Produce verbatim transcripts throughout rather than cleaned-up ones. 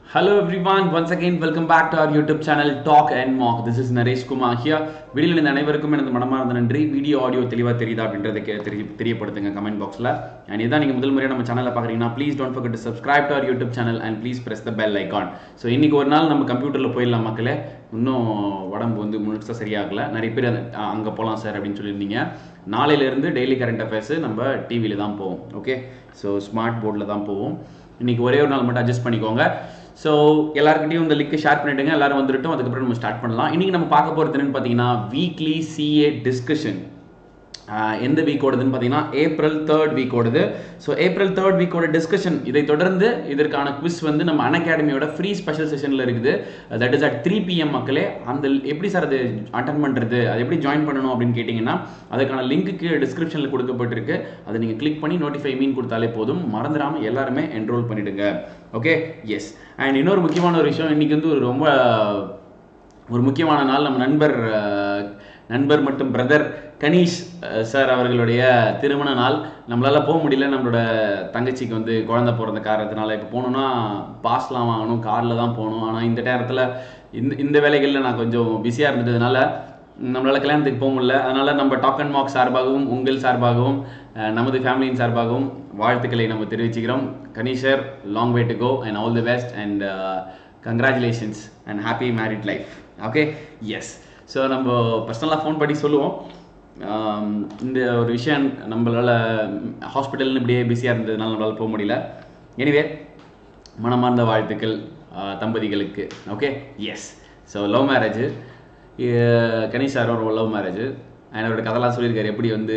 Hello everyone, once again welcome back to our YouTube channel Talk and Mock. This is Naresh Kumar here. வீடியோல இந்த அனைவருக்கும் எனது மனமார்ந்த நன்றி. வீடியோ ஆடியோ தெளிவா தெரியுதா அப்படின்றதை தெரியப்படுத்துங்க கமெண்ட் பாக்ஸ்ல. and இதான் நீங்க முதல் முறையா நம்ம சேனலை பார்க்கறீங்கன்னா please don't forget to subscribe to our YouTube channel and please press the bell icon. So இன்னைக்கு ஒரு நாள் நம்ம கம்ப்யூட்டர்ல போயிடலாம் மக்களே. இன்னும் உடம்பு வந்து முழுசா சரியாகல. நிறைய பேர் அங்க போலாம் சார் அப்படினு சொல்லிருந்தீங்க. நாளையில இருந்து டெய்லி கரண்ட் அஃபேர்ஸ் நம்ம டிவில தான் போவோம். ஓகே? சோ ஸ்மார்ட் போர்ட்ல தான் போவோம். இன்னைக்கு ஒரே ஒரு நாள் மட்டும் அட்ஜஸ்ட் பண்ணிக்கோங்க. ஸோ எல்லாருக்கிட்டையும் இந்த லிங்க் ஷேர் பண்ணிவிடுங்க, எல்லாரும் வந்துட்டோம். அதுக்கப்புறம் நம்ம ஸ்டார்ட் பண்ணலாம். இன்றைக்கி நம்ம பார்க்க போகிறது என்னென்னு பார்த்தீங்கன்னா வீக்லி சிஏ டிஸ்கஷன். எந்த வீக் ஓடுதுன்னு பார்த்தீங்கன்னா ஏப்ரல் தேர்ட் வீக் ஓடுது. ஸோ ஏப்ரல் தேர்ட் வீக்கோட டிஸ்கஷன் இதை தொடர்ந்து இதற்கான குவிஸ் வந்து நம்ம அன் அகாடமியோட ஃப்ரீ ஸ்பெஷல் செஷனில் இருக்குது. That is at three PM மக்களே. அந்த எப்படி சார் அது அட்டன் பண்ணுறது, அது எப்படி ஜாயின் பண்ணணும் அப்படின்னு கேட்டிங்கன்னா அதுக்கான லிங்க்கு டிஸ்கிரிப்ஷனில் கொடுக்கப்பட்டிருக்கு. அதை நீங்கள் கிளிக் பண்ணி நோட்டிஃபை மீன் கொடுத்தாலே போதும். மறந்துடாமல் எல்லாருமே என்ரோல் பண்ணிவிடுங்க. ஓகே? எஸ். அண்ட் இன்னொரு முக்கியமான ஒரு விஷயம், இன்றைக்கி வந்து ஒரு ரொம்ப ஒரு முக்கியமான நாள். நம்ம நண்பர் நண்பர் மற்றும் பிரதர் கணீஷ் சார் அவர்களுடைய திருமண நாள். நம்மளால் போக முடியல, நம்மளோட தங்கச்சிக்கு வந்து குழந்தை பிறந்த காரணத்தினால. இப்போ போகணுன்னா பாஸ்லாம் வாங்கணும், காரில் தான் போகணும். ஆனால் இந்த நேரத்தில் இந்த இந்த வேலைகளில் நான் கொஞ்சம் பிஸியாக இருந்ததுனால நம்மளால் கல்யாணத்துக்கு போக முடியல. அதனால் நம்ம டாக் அண்ட் மார்க் சார்பாகவும் உங்கள் சார்பாகவும் நமது ஃபேமிலியின் சார்பாகவும் வாழ்த்துக்களை நம்ம தெரிவிச்சுக்கிறோம். கணீஷர், long way to go and all the best and congratulations and happy married life. Okay? Yes. So நம்ம பர்சனலாக ஃபோன் பண்ணி சொல்லுவோம். இந்த ஒரு விஷயம் நம்மளால் ஹாஸ்பிட்டல்னு இப்படியே பிஸியாக இருந்ததுனால நம்மளால் போக முடியல. எனிவே மனமார்ந்த வாழ்த்துக்கள் தம்பதிகளுக்கு. Okay? Yes. So love marriage, Ganesh sir ஒரு லவ் மேரேஜ். அண்ட் அவரோட கதைலாம் சொல்லியிருக்காரு, எப்படி வந்து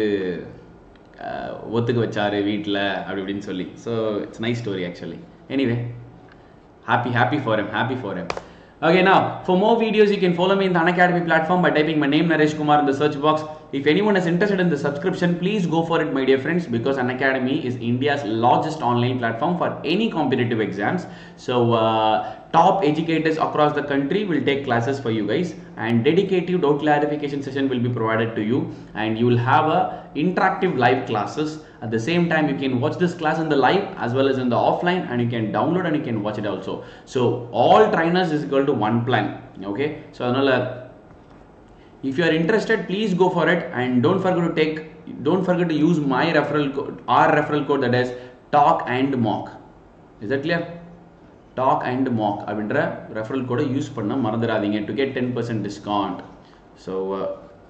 ஒத்துக்க வச்சாரு வீட்டில் அப்படி இப்படின்னு சொல்லி. So it's nice story actually. Anyway happy happy for him, happy for him. Okay, now for more videos you can follow me in the Unacademy platform by typing my name Naresh Kumar in the search box. If anyone is interested in the subscription, please go for it my dear friends, because Unacademy is India's largest online platform for any competitive exams. So uh, top educators across the country will take classes for you guys, and dedicated doubt clarification session will be provided to you, and you will have a interactive live classes. At the same time you can watch this class in the live as well as in the offline, and you can download and you can watch it also. So all trainers is equal to one plan. Okay? So another, if you are interested, please go for it, and don't forget to take don't forget to use my referral code, our referral code, that is talk and mock. Is that clear? talk and mock அப்படின்ற referral கோடை use பண்ண மறந்துடாதீங்க to get ten percent discount. So uh,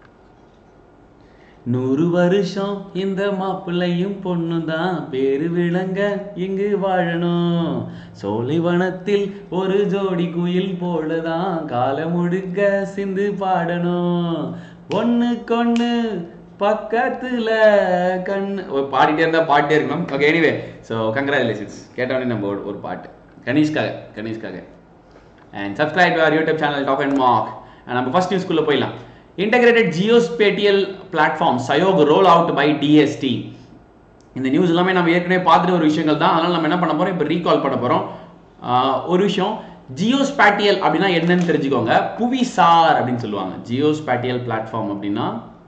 நூறு வருஷம் இந்த மாப்பிள்ளையும் பொண்ணு தான் பேரு விளங்க இங்கு வாழணும். சோலைவனத்தில் ஒரு ஜோடி குயில் போலதான் கால முழுக்க சிந்து பாடணும். ஒன்னு கொன்னு பக்கத்துல கண்ணு பாடிட்டே இருந்தா பாட்டே இருக்கணும். ஓகே? Anyway so congratulations. கேட்டோடனே நம்ம ஒரு பாட்டு கணேஷ்காக கணேஷ்காக அண்ட் சப்ஸ்கிரைப் டு அவர் YouTube channel talk and mark. And நம்ம ஃபர்ஸ்ட் நியூஸ்குள்ளே போயிடலாம். Integrated Geospatial Platform Sayog roll out by D S T. இந்த நியூஸ் எல்லாமே நம்ம ஏற்கனவே பார்த்துட்டு ஒரு விஷயங்கள் தான். அதனால நம்ம என்ன பண்ண போறோம், இப்போ ரீகால் பண்ண போறோம். ஒரு விஷயம், ஜியோஸ்பேட்டியல் அப்படின்னா என்னன்னு தெரிஞ்சுக்கோங்க. புவிசார் அப்படின்னு சொல்லுவாங்க. ஜியோஸ்பேட்டியல் பிளாட்ஃபார்ம் அப்படின்னா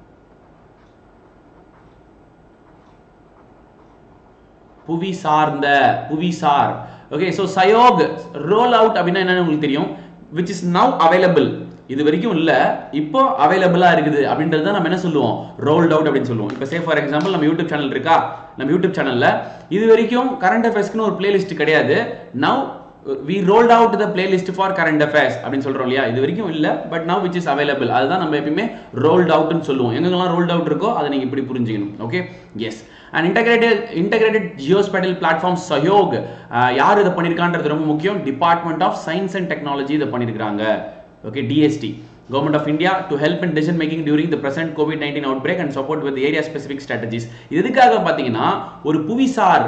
புவி சார்ந்த, புவிசார். Okay? So Sahyog roll out அப்படின்னா என்னன்னு உங்களுக்கு தெரியும். which is now available. இது வரைக்கும் இல்ல, இப்போ அவைலபிளா இருக்குது அப்படின்றது தான் நம்ம என்ன சொல்லுவோம், ரோல்ட் அவுட் அப்படின்னு சொல்லுவோம். இப்போ சே ஃபார் எக்ஸாம்பிள் நம்ம யூடியூப் சேனல் இருக்கா, நம்ம யூடியூப் சேனல்ல இது வரைக்கும் கரண்ட் அஃபேர்ஸ்க்குன்னு ஒரு பிளேலிஸ்ட் கிடையாது. Now we rolled out the playlist for current affairs அப்படின்னு சொல்றோம் இல்லையா. இது வரைக்கும் இல்ல, but now which is available. அதுதான் நம்ம எப்பயுமே rolled outன்னு சொல்லுவோம். எங்கெல்லாம் rolled out இருக்கோ அதை நீங்க இப்படி புரிஞ்சுக்கணும். Okay? Yes. And integrated integrated geospatial platform Sahyog யார் இதை பண்ணியிருக்கான்றது ரொம்ப முக்கியம். Department of science and technology இதை பண்ணியிருக்காங்க. Okay? D S T, Government of India, to help in decision making during the present COVID nineteen outbreak and support with area specific strategies. இதுக்காக பாத்தீங்கன்னா ஒரு புவிசார்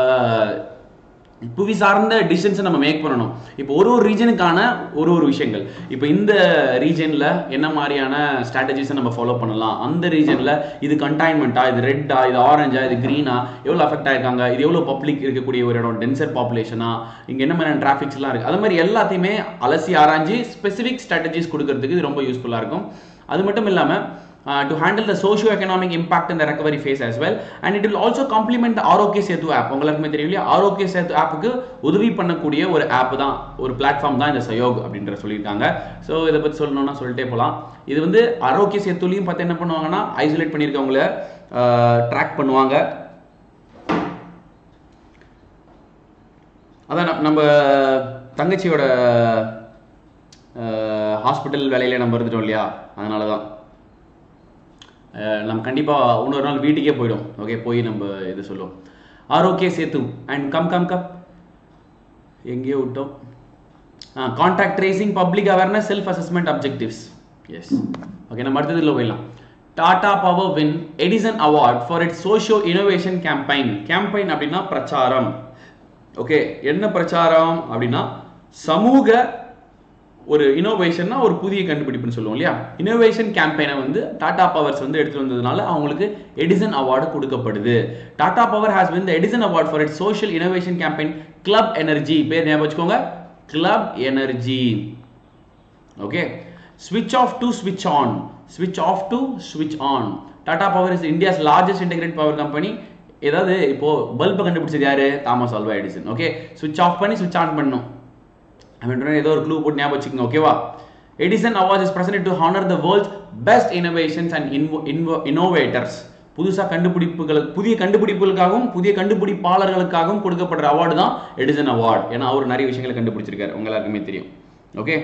புவி சார்ந்த டிசிஷன்ஸை நம்ம மேக் பண்ணணும். இப்போ ஒரு ஒரு ரீஜனுக்கான ஒரு ஒரு விஷயங்கள், இப்போ இந்த ரீஜனில் என்ன மாதிரியான ஸ்ட்ராட்டஜிஸை நம்ம ஃபாலோ பண்ணலாம், அந்த ரீஜனில் இது கண்டைன்மெண்ட்டா, இது ரெட்டா, இது ஆரஞ்சா, இது க்ரீனா, எவ்வளோ அஃபெக்ட் ஆயிருக்காங்க, இது எவ்வளோ பப்ளிக் இருக்கக்கூடிய ஒரு இடம், டென்சர் பாப்புலேஷனா, இங்கே என்ன மாதிரியான டிராஃபிக்ஸ்லாம் இருக்குது, அது மாதிரி எல்லாத்தையுமே அலசி ஆராய்ச்சி ஸ்பெசிஃபிக் ஸ்ட்ராட்டஜிஸ் கொடுக்கறதுக்கு இது ரொம்ப யூஸ்ஃபுல்லாக இருக்கும். அது மட்டும் இல்லாமல் uh, to handle the socio-economic impact in the recovery phase as well, and it will also complement the Arogya Setu app. உங்களுக்கு தெரியும் இல்லையா, Arogya Setu ஆப்புக்கு உதவி பண்ணக்கூடிய ஒரு ஆப் தான், ஒரு பிளாட்ஃபார்ம் தான் இந்த சயோக் அப்படின்ற சொல்லியிருக்காங்க. ஸோ இதை பற்றி சொல்லணும்னா சொல்லிட்டே போகலாம். இது வந்து Arogya Setuலையும் பார்த்து என்ன பண்ணுவாங்கன்னா, ஐசோலேட் பண்ணியிருக்கவங்கள ட்ராக் பண்ணுவாங்க. அதான் நம்ம தங்கச்சியோட ஹாஸ்பிட்டல் வேலையில நம்ம இருந்துட்டோம் இல்லையா, அதனால தான் நம்ம கண்டிப்பாக இன்னொரு நாள் வீட்டுக்கே போயிடும். ஓகே, போய் நம்ம இது சொல்லுவோம். ஆரோக்கிய சேத்து அண்ட் கம் கம் கம் எங்கேயோ விட்டோம். Contact tracing, public awareness, self assessment objectives. Yes, okay, நம்ம அடுத்ததில் போயிடலாம். Tata power win Edison award for its socio innovation campaign. Campaign அப்படின்னா பிரச்சாரம். ஓகே, என்ன பிரச்சாரம் அப்படின்னா சமூக ஒரு இனோவேஷன்னா ஒரு புதிய கண்டுபிடிப்புன்னு சொல்லுவோம் இல்லையா. இனோவேஷன் கேம்பெயினை வந்து டாடா பவர்ஸ் வந்து எடுத்துட்டு வந்ததுனால அவங்களுக்கு எடிசன் அவார்டு கொடுக்கப்படுது. Tata power has win the Edison award for it's social innovation campaign club energy. பேர் ஞாபகம் வச்சுக்கோங்க, கிளப் எனர்ஜி. ஓகே, ஸ்விட்ச் ஆஃப் டு ஸ்விட்ச் ஆன், ஸ்விட்ச் ஆஃப் டு ஸ்விட்ச் on. Tata power is India's largest integrate power company. ஏதாவது இப்போ பல்பை கண்டுபிடிச்சது யாரு? Thomas Alva Edison. ஓகே, ஸ்விட்ச் ஆஃப் பண்ணி ஸ்விட்ச் ஆன் பண்ணும் அப்படின்ற ஏதோ ஒரு க்ளூ போட்டு ஞாபகம் வச்சுக்கோங்க. ஓகேவா? Edison award is present to honour the world's best innovations and innovators. புதுசாக கண்டுபிடிப்புகளுக்கு, புதிய கண்டுபிடிப்புகளுக்காகவும் புதிய கண்டுபிடிப்பாளர்களுக்காகவும் கொடுக்கப்படுற அவார்டு தான் எடிசன் அவார்டு. ஏன்னா அவர் நிறைய விஷயங்களை கண்டுபிடிச்சிருக்காரு, உங்க எல்லாருக்குமே தெரியும். ஓகே,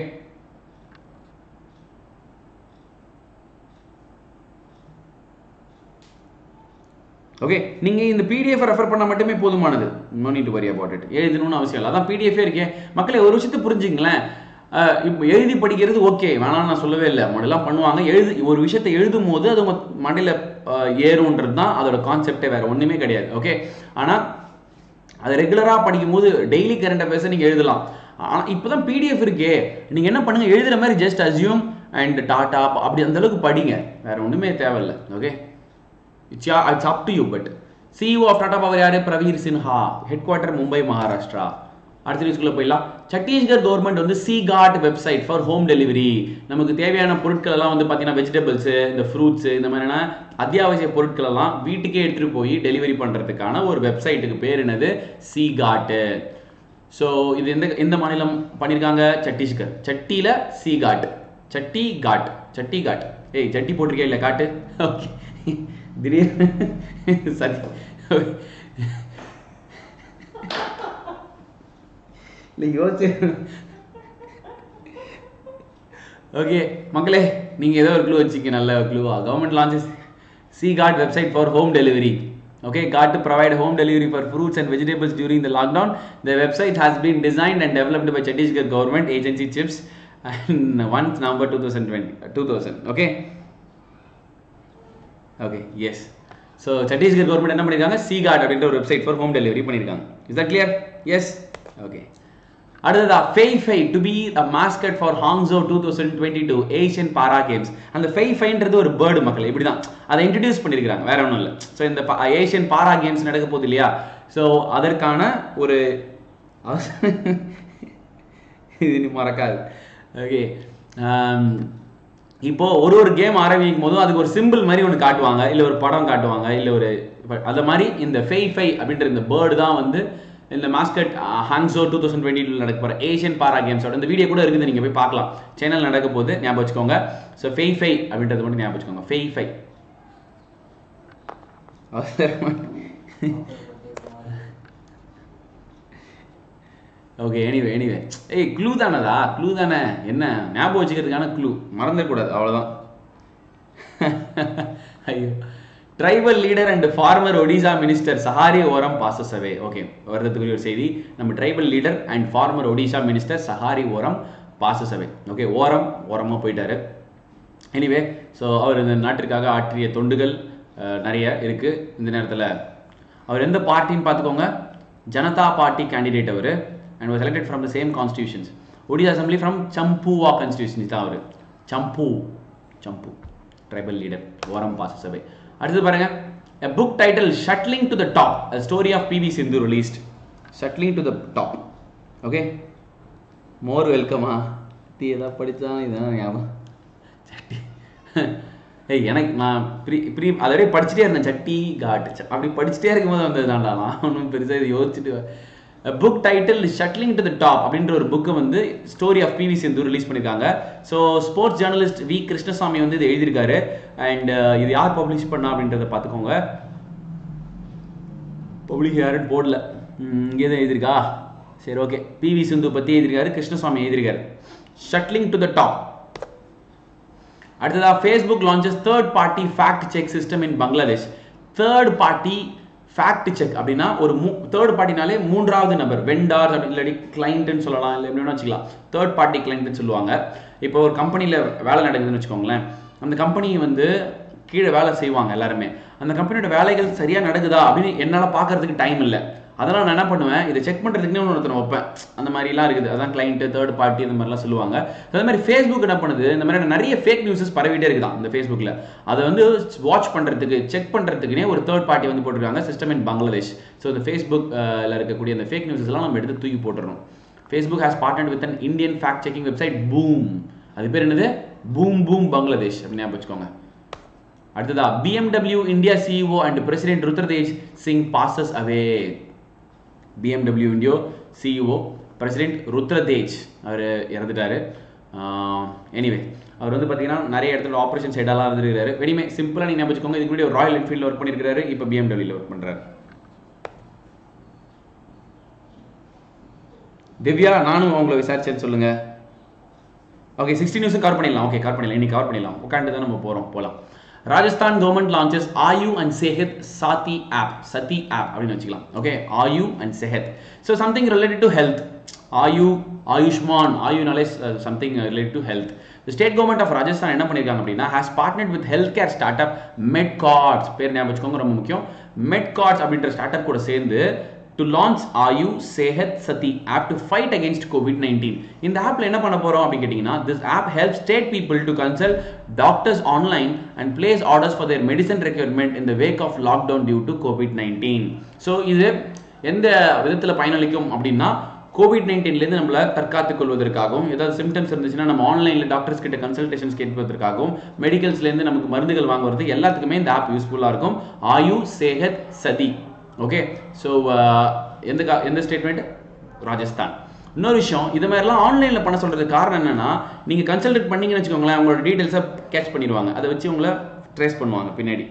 ஓகே, நீங்கள் இந்த பிடிஎஃப் ரெஃபர் பண்ணால் மட்டுமே போதுமானது. No need to worry about it. எழுதணும்னு அவசியம் இல்லை, அதான் பிடிஎஃபே இருக்கே. மக்களே ஒரு விஷயத்தை புரிஞ்சுங்களேன். இப்போ எழுதி படிக்கிறது ஓகே, வேணாம்னு நான் சொல்லவே இல்லை. மொழிலாம் பண்ணுவாங்க. எழுது ஒரு விஷயத்தை எழுதும் போது அது உங்கள் மண்டையில் ஏறும்ன்றது தான் அதோட கான்செப்டே, வேறு ஒன்றுமே கிடையாது. ஓகே, ஆனால் அதை ரெகுலராக படிக்கும் போது டெய்லி கரண்ட் அஃபேர்ஸை நீங்கள் எழுதலாம். ஆனால் இப்போ தான் பிடிஎஃப் இருக்கே, நீங்கள் என்ன பண்ணுங்கள், எழுதுகிற மாதிரி ஜஸ்ட் அஸ்யூம் அண்ட் டாட்டா அப்படி அந்த அளவுக்கு படிங்க, வேறு ஒன்றுமே தேவையில்லை. Okay, It's, yeah, it's up to you. But C E O of Tata Power யாரு? பிரவீர் சின்ஹா, ஹெட்குவார்ட்டர் மும்பை, மகாராஷ்டிரா. அடுத்த நியூஸ்க்குள்ள போயிடலாம். சத்தீஸ்கர் கவர்மெண்ட் வந்து C Guard website for home delivery. நமக்கு தேவையான பொருட்கள் எல்லாம் வந்து பார்த்தீங்கன்னா வெஜிடபிள்ஸ், இந்த ஃப்ரூட்ஸ், இந்த மாதிரியான அத்தியாவசிய பொருட்கள் எல்லாம் வீட்டுக்கே எடுத்துட்டு போய் டெலிவரி பண்றதுக்கான ஒரு வெப்சைட்டுக்கு பேர் என்னது? C God. ஸோ இது எந்த எந்த மாநிலம் பண்ணியிருக்காங்க? சத்தீஸ்கர். சட்டியில சி காட், சட்டி காட், சட்டி காட். ஏய், சட்டி போட்டிருக்கே இல்லை, காட்டு. ஓகே, திடீர்னு சரி இல்லை யோசிச்சு. ஓகே மக்களே, நீங்கள் ஏதோ ஒரு க்ளூ வச்சுக்க, நல்ல க்ளூவா. Government launches C Guard website for home delivery. Okay, got to provide home delivery for fruits and vegetables during the lockdown. The website has been designed and developed by Chhattisgarh government agency chips and first November twenty twenty two thousand. Okay. Okay, yes. So Chhattisgarh government என்ன பண்ணிருக்காங்க? C Guard அப்படின்ற ஒரு website for home delivery பண்ணிருக்காங்க. Is that clear? Yes. Okay. அடுத்ததா Fei Fei to be a mascot for Hangzhou twenty twenty-two Asian Para Games. அந்த Fei Feiன்றது ஒரு bird மக்கள், இப்படி தான் அதை இன்ட்ரடியூஸ் பண்ணியிருக்காங்க, வேற ஒன்றும் இல்லை. ஸோ இந்த ஏஷியன் பாரா கேம்ஸ் நடக்க போகுது இல்லையா, ஸோ அதற்கான ஒரு இது மறக்காது. ஓகே, இப்போ ஒரு ஒரு கேம் ஆரம்பிக்கும் போதும் அதுக்கு ஒரு சிம்பிள் மாதிரி ஒன்று காட்டுவாங்க, இல்லை ஒரு படம் காட்டுவாங்க, இல்லை ஒரு அது மாதிரி இந்த Fei Fei அப்படின்ற இந்த பேர்டு தான் வந்து இந்த mascot Hangzhou two thousand twenty two நடக்க போகிற ஏஷியன் பாரா கேம்ஸோட இந்த வீடியோ கூட இருக்குது, நீங்கள் போய் பார்க்கலாம், சேனல் நடக்க போது ஞாபகம் வச்சுக்கோங்க. ஸோ Fei Fei அப்படின்றது மட்டும் ஞாபகம் வச்சுக்கோங்க. Fei Fei. Okay, anyway anyway ஏய் க்ளூ தானதா, க்ளூ தானே, என்ன ஞாபகம் வச்சுக்கிறதுக்கான க்ளூ, மறந்துடக்கூடாது, அவ்வளோதான். ஐயோ, tribal leader and former Odisha minister Saharai Oram passes away. Okay, வருடத்துக்குரிய ஒரு செய்தி, நம்ம tribal leader and former Odisha minister Saharai Oram passes away. Okay, ஓரம் ஓரமாக போயிட்டாரு. எனிவே, ஸோ அவர் இந்த நாட்டிற்காக ஆற்றிய தொண்டுகள் நிறைய இருக்கு. இந்த நேரத்தில் அவர் எந்த பார்ட்டின்னு பார்த்துக்கோங்க, ஜனதா பார்ட்டி கேண்டிடேட் அவர், and was selected from the same constitutions. Odisha assembly from Champua constitutions தான் அவர். சம்பூ சம்பூ tribal leader Oram passes away. அடுத்து பாருங்க, a book title Shuttling to the Top, a story of P V Sindhu released. Shuttling to the Top. Okay, more welcome. ஆ தீ ஏதா படித்தா இதான் ஞாபகம். ஏய் எனக்கு நான் ப்ரீ ப்ரீ அதோடய படிச்சுட்டே இருந்தேன். சட்டி காட் அப்படி படிச்சுட்டே இருக்கும்போது வந்ததுனாலாம் ஒன்றும் பெருசாக இது யோசிச்சுட்டு. Book title shuttling to the top அப்படின்ற ஒரு புக்கை வந்து story of PV Sindhu release பண்ணியிருக்காங்க. So sports journalist V Krishnaswamy வந்து இது எழுதியிருக்காரு. அண்ட் இது யார் பப்ளிஷ் பண்ணா அப்படின்றத பார்த்துக்கோங்க. பப்ளிக் யாருன்னு போடல, இங்கே தான் எழுதியிருக்கா. சரி ஓகே, பிவி சிந்து பற்றி எழுதியிருக்காரு, கிருஷ்ணசாமி எழுதியிருக்காரு. Shuttling to the top. அடுத்ததா Facebook launches third party fact check system in Bangladesh. Third party fact check அப்படின்னா ஒரு மூ தேர்ட் பார்ட்டினாலே மூன்றாவது நபர், வெண்டார் அப்படி இல்லாட்டி கிளைண்ட்னு சொல்லலாம், இல்லை எப்படின்னு வச்சுக்கலாம். தேர்ட் பார்ட்டி கிளைண்ட்னு சொல்லுவாங்க. இப்போ ஒரு கம்பெனியில் வேலை நடக்குதுன்னு வச்சுக்கோங்களேன். அந்த கம்பெனி வந்து கீழே வேலை செய்வாங்க எல்லாருமே. அந்த கம்பெனியோட வேலைகள் சரியாக நடக்குதா அப்படின்னு என்னால் பார்க்கறதுக்கு டைம் இல்லை. அதனால் நான் என்ன பண்ணுவேன், இதை செக் பண்ணுறதுக்குன்னு ஒருத்தனை வைப்பேன். அந்த மாதிரிலாம் இருக்குது. அதான் கிளைண்ட்டு, தேர்ட் பார்ட்டி இந்த மாதிரிலாம் சொல்லுவாங்க. அதே மாதிரி ஃபேஸ்புக் என்ன பண்ணுது, இந்த மாதிரி நிறைய ஃபேக் நியூஸஸ் பரவிட்டே இருக்குதான் இந்த ஃபேஸ்புக்கில். அதை வந்து வாட்ச் பண்ணுறதுக்கு, செக் பண்ணுறதுக்குனே ஒரு தேர்ட் பார்ட்டி வந்து போட்டிருக்காங்க, சிஸ்டம் இன் பங்களாதேஷ். ஸோ இந்த ஃபேஸ்புக்கில் இருக்கக்கூடிய அந்த ஃபேக் நியூஸஸ்லாம் நம்ம எடுத்து தூக்கி போட்டுறணும். Facebook has partnered with an Indian fact checking website Boom. அது பேர் என்னது, பூம் பூம் பங்களாதேஷ் அப்படின்னு ஞாபகம் வச்சுக்கோங்க. அடுத்ததா B M W India C E O and president Rudratej Singh passes away. B M W India C E O president Rudratej அவர் இறந்துட்டாரு. Anyway அவர் வந்து பார்த்தீங்கன்னா நிறைய இடத்துல ஆப்ரேஷன் சைடெல்லாம் இருந்துருக்காரு. வெடிமே சிம்பிளாக நீங்கள் வச்சுக்கோங்க. இதுக்கு முன்னாடி ஒரு ராயல் என்ஃபீல்டில் ஒர்க் பண்ணியிருக்காரு, இப்போ B M W ஒர்க் பண்ணுறாரு. திவ்யா, நானும் அவங்களை விசாரிச்சேன்னு சொல்லுங்க. ஓகே, சிக்ஸ்டி நியூஸும் கவர் பண்ணிடலாம். ஓகே, கவர் பண்ணிடலாம், இன்னைக்கு கவர் பண்ணிடலாம். உட்காந்து தான் நம்ம போகிறோம், போகலாம். Rajasthan government launches Aayu and Sehat Sathi app. Sathi app அப்படின்னு வச்சுக்கலாம். Okay, Aayu and Sehat. So something related to health. Aayu, Ayushman, ஆயுனாலே something related to health. The state government of Rajasthan என்ன பண்ணிருக்காங்க அப்படின்னா has partnered with healthcare startup Medcards. பேர் ஞாபகம் வச்சுக்கோங்க, ரொம்ப முக்கியம். Medcards அப்படின்ற ஸ்டார்ட் கூட சேர்ந்து to launch Ayu Sehat Sati app to fight against COVID nineteen. இந்த ஆப்ல என்ன பண்ண போறோம் அப்படி கேட்டிங்கன்னா, this app helps state people to consult doctors online and place orders for their medicine requirement in the wake of lockdown due to COVID nineteen. So இது எந்த விதத்தில் பயனளிக்கும் அப்படின்னா, கோவிட் நைன்டீன்லேருந்து நம்மளை தற்காத்துக் கொள்வதற்காகவும், ஏதாவது சிம்டம்ஸ் இருந்துச்சுன்னா நம்ம ஆன்லைனில் டாக்டர்ஸ் கிட்ட கன்சல்டேஷன்ஸ் கேட்பதற்காகவும், மெடிக்கல்ஸ்லேருந்து நமக்கு மருந்துகள் வாங்குறது எல்லாத்துக்குமே இந்த ஆப் யூஸ்ஃபுல்லாக இருக்கும். ஆயு சேஹத் சதி. ஓகே, ஸோ எந்த எந்த ஸ்டேட்மெண்ட், ராஜஸ்தான். இன்னொரு விஷயம், இது மாதிரிலாம் ஆன்லைனில் பண்ண சொல்கிறதுக்கு காரணம் என்னன்னா, நீங்கள் கன்சல்டேட் பண்ணீங்கன்னு வச்சுக்கோங்களேன், உங்களோட டீட்டெயில்ஸை கேட்ச் பண்ணிடுவாங்க. அதை வச்சு உங்களை ட்ரேஸ் பண்ணுவாங்க பின்னாடி.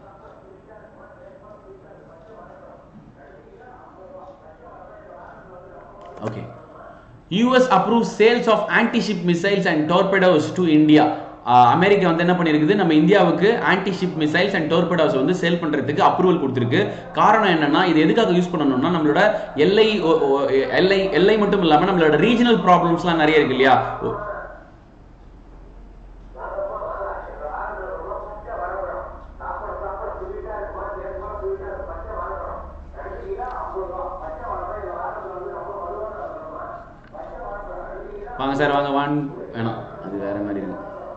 Okay. U S approves sales of anti-ship missiles and torpedoes to India. America வந்து என்ன பண்ணிருக்குது, நம்ம இந்தியாவுக்கு anti ship missiles and torpedoes வந்து சேல் பண்றதுக்கு அப்ரூவல் கொடுத்திருக்கு. காரணம் என்னன்னா, இது எதுக்காக யூஸ் பண்ணணும்னா, நம்மளோட எல்லை எல்லை எல்லை மட்டும் இல்லாம நம்மளோட ரீஜனல் ப்ராப்ளம்ஸ்லாம் நிறைய இருக்கு இல்லையா. வாங்க சார், வாங்க வான் வேணாம், அது வேற மாதிரி இருக்கு.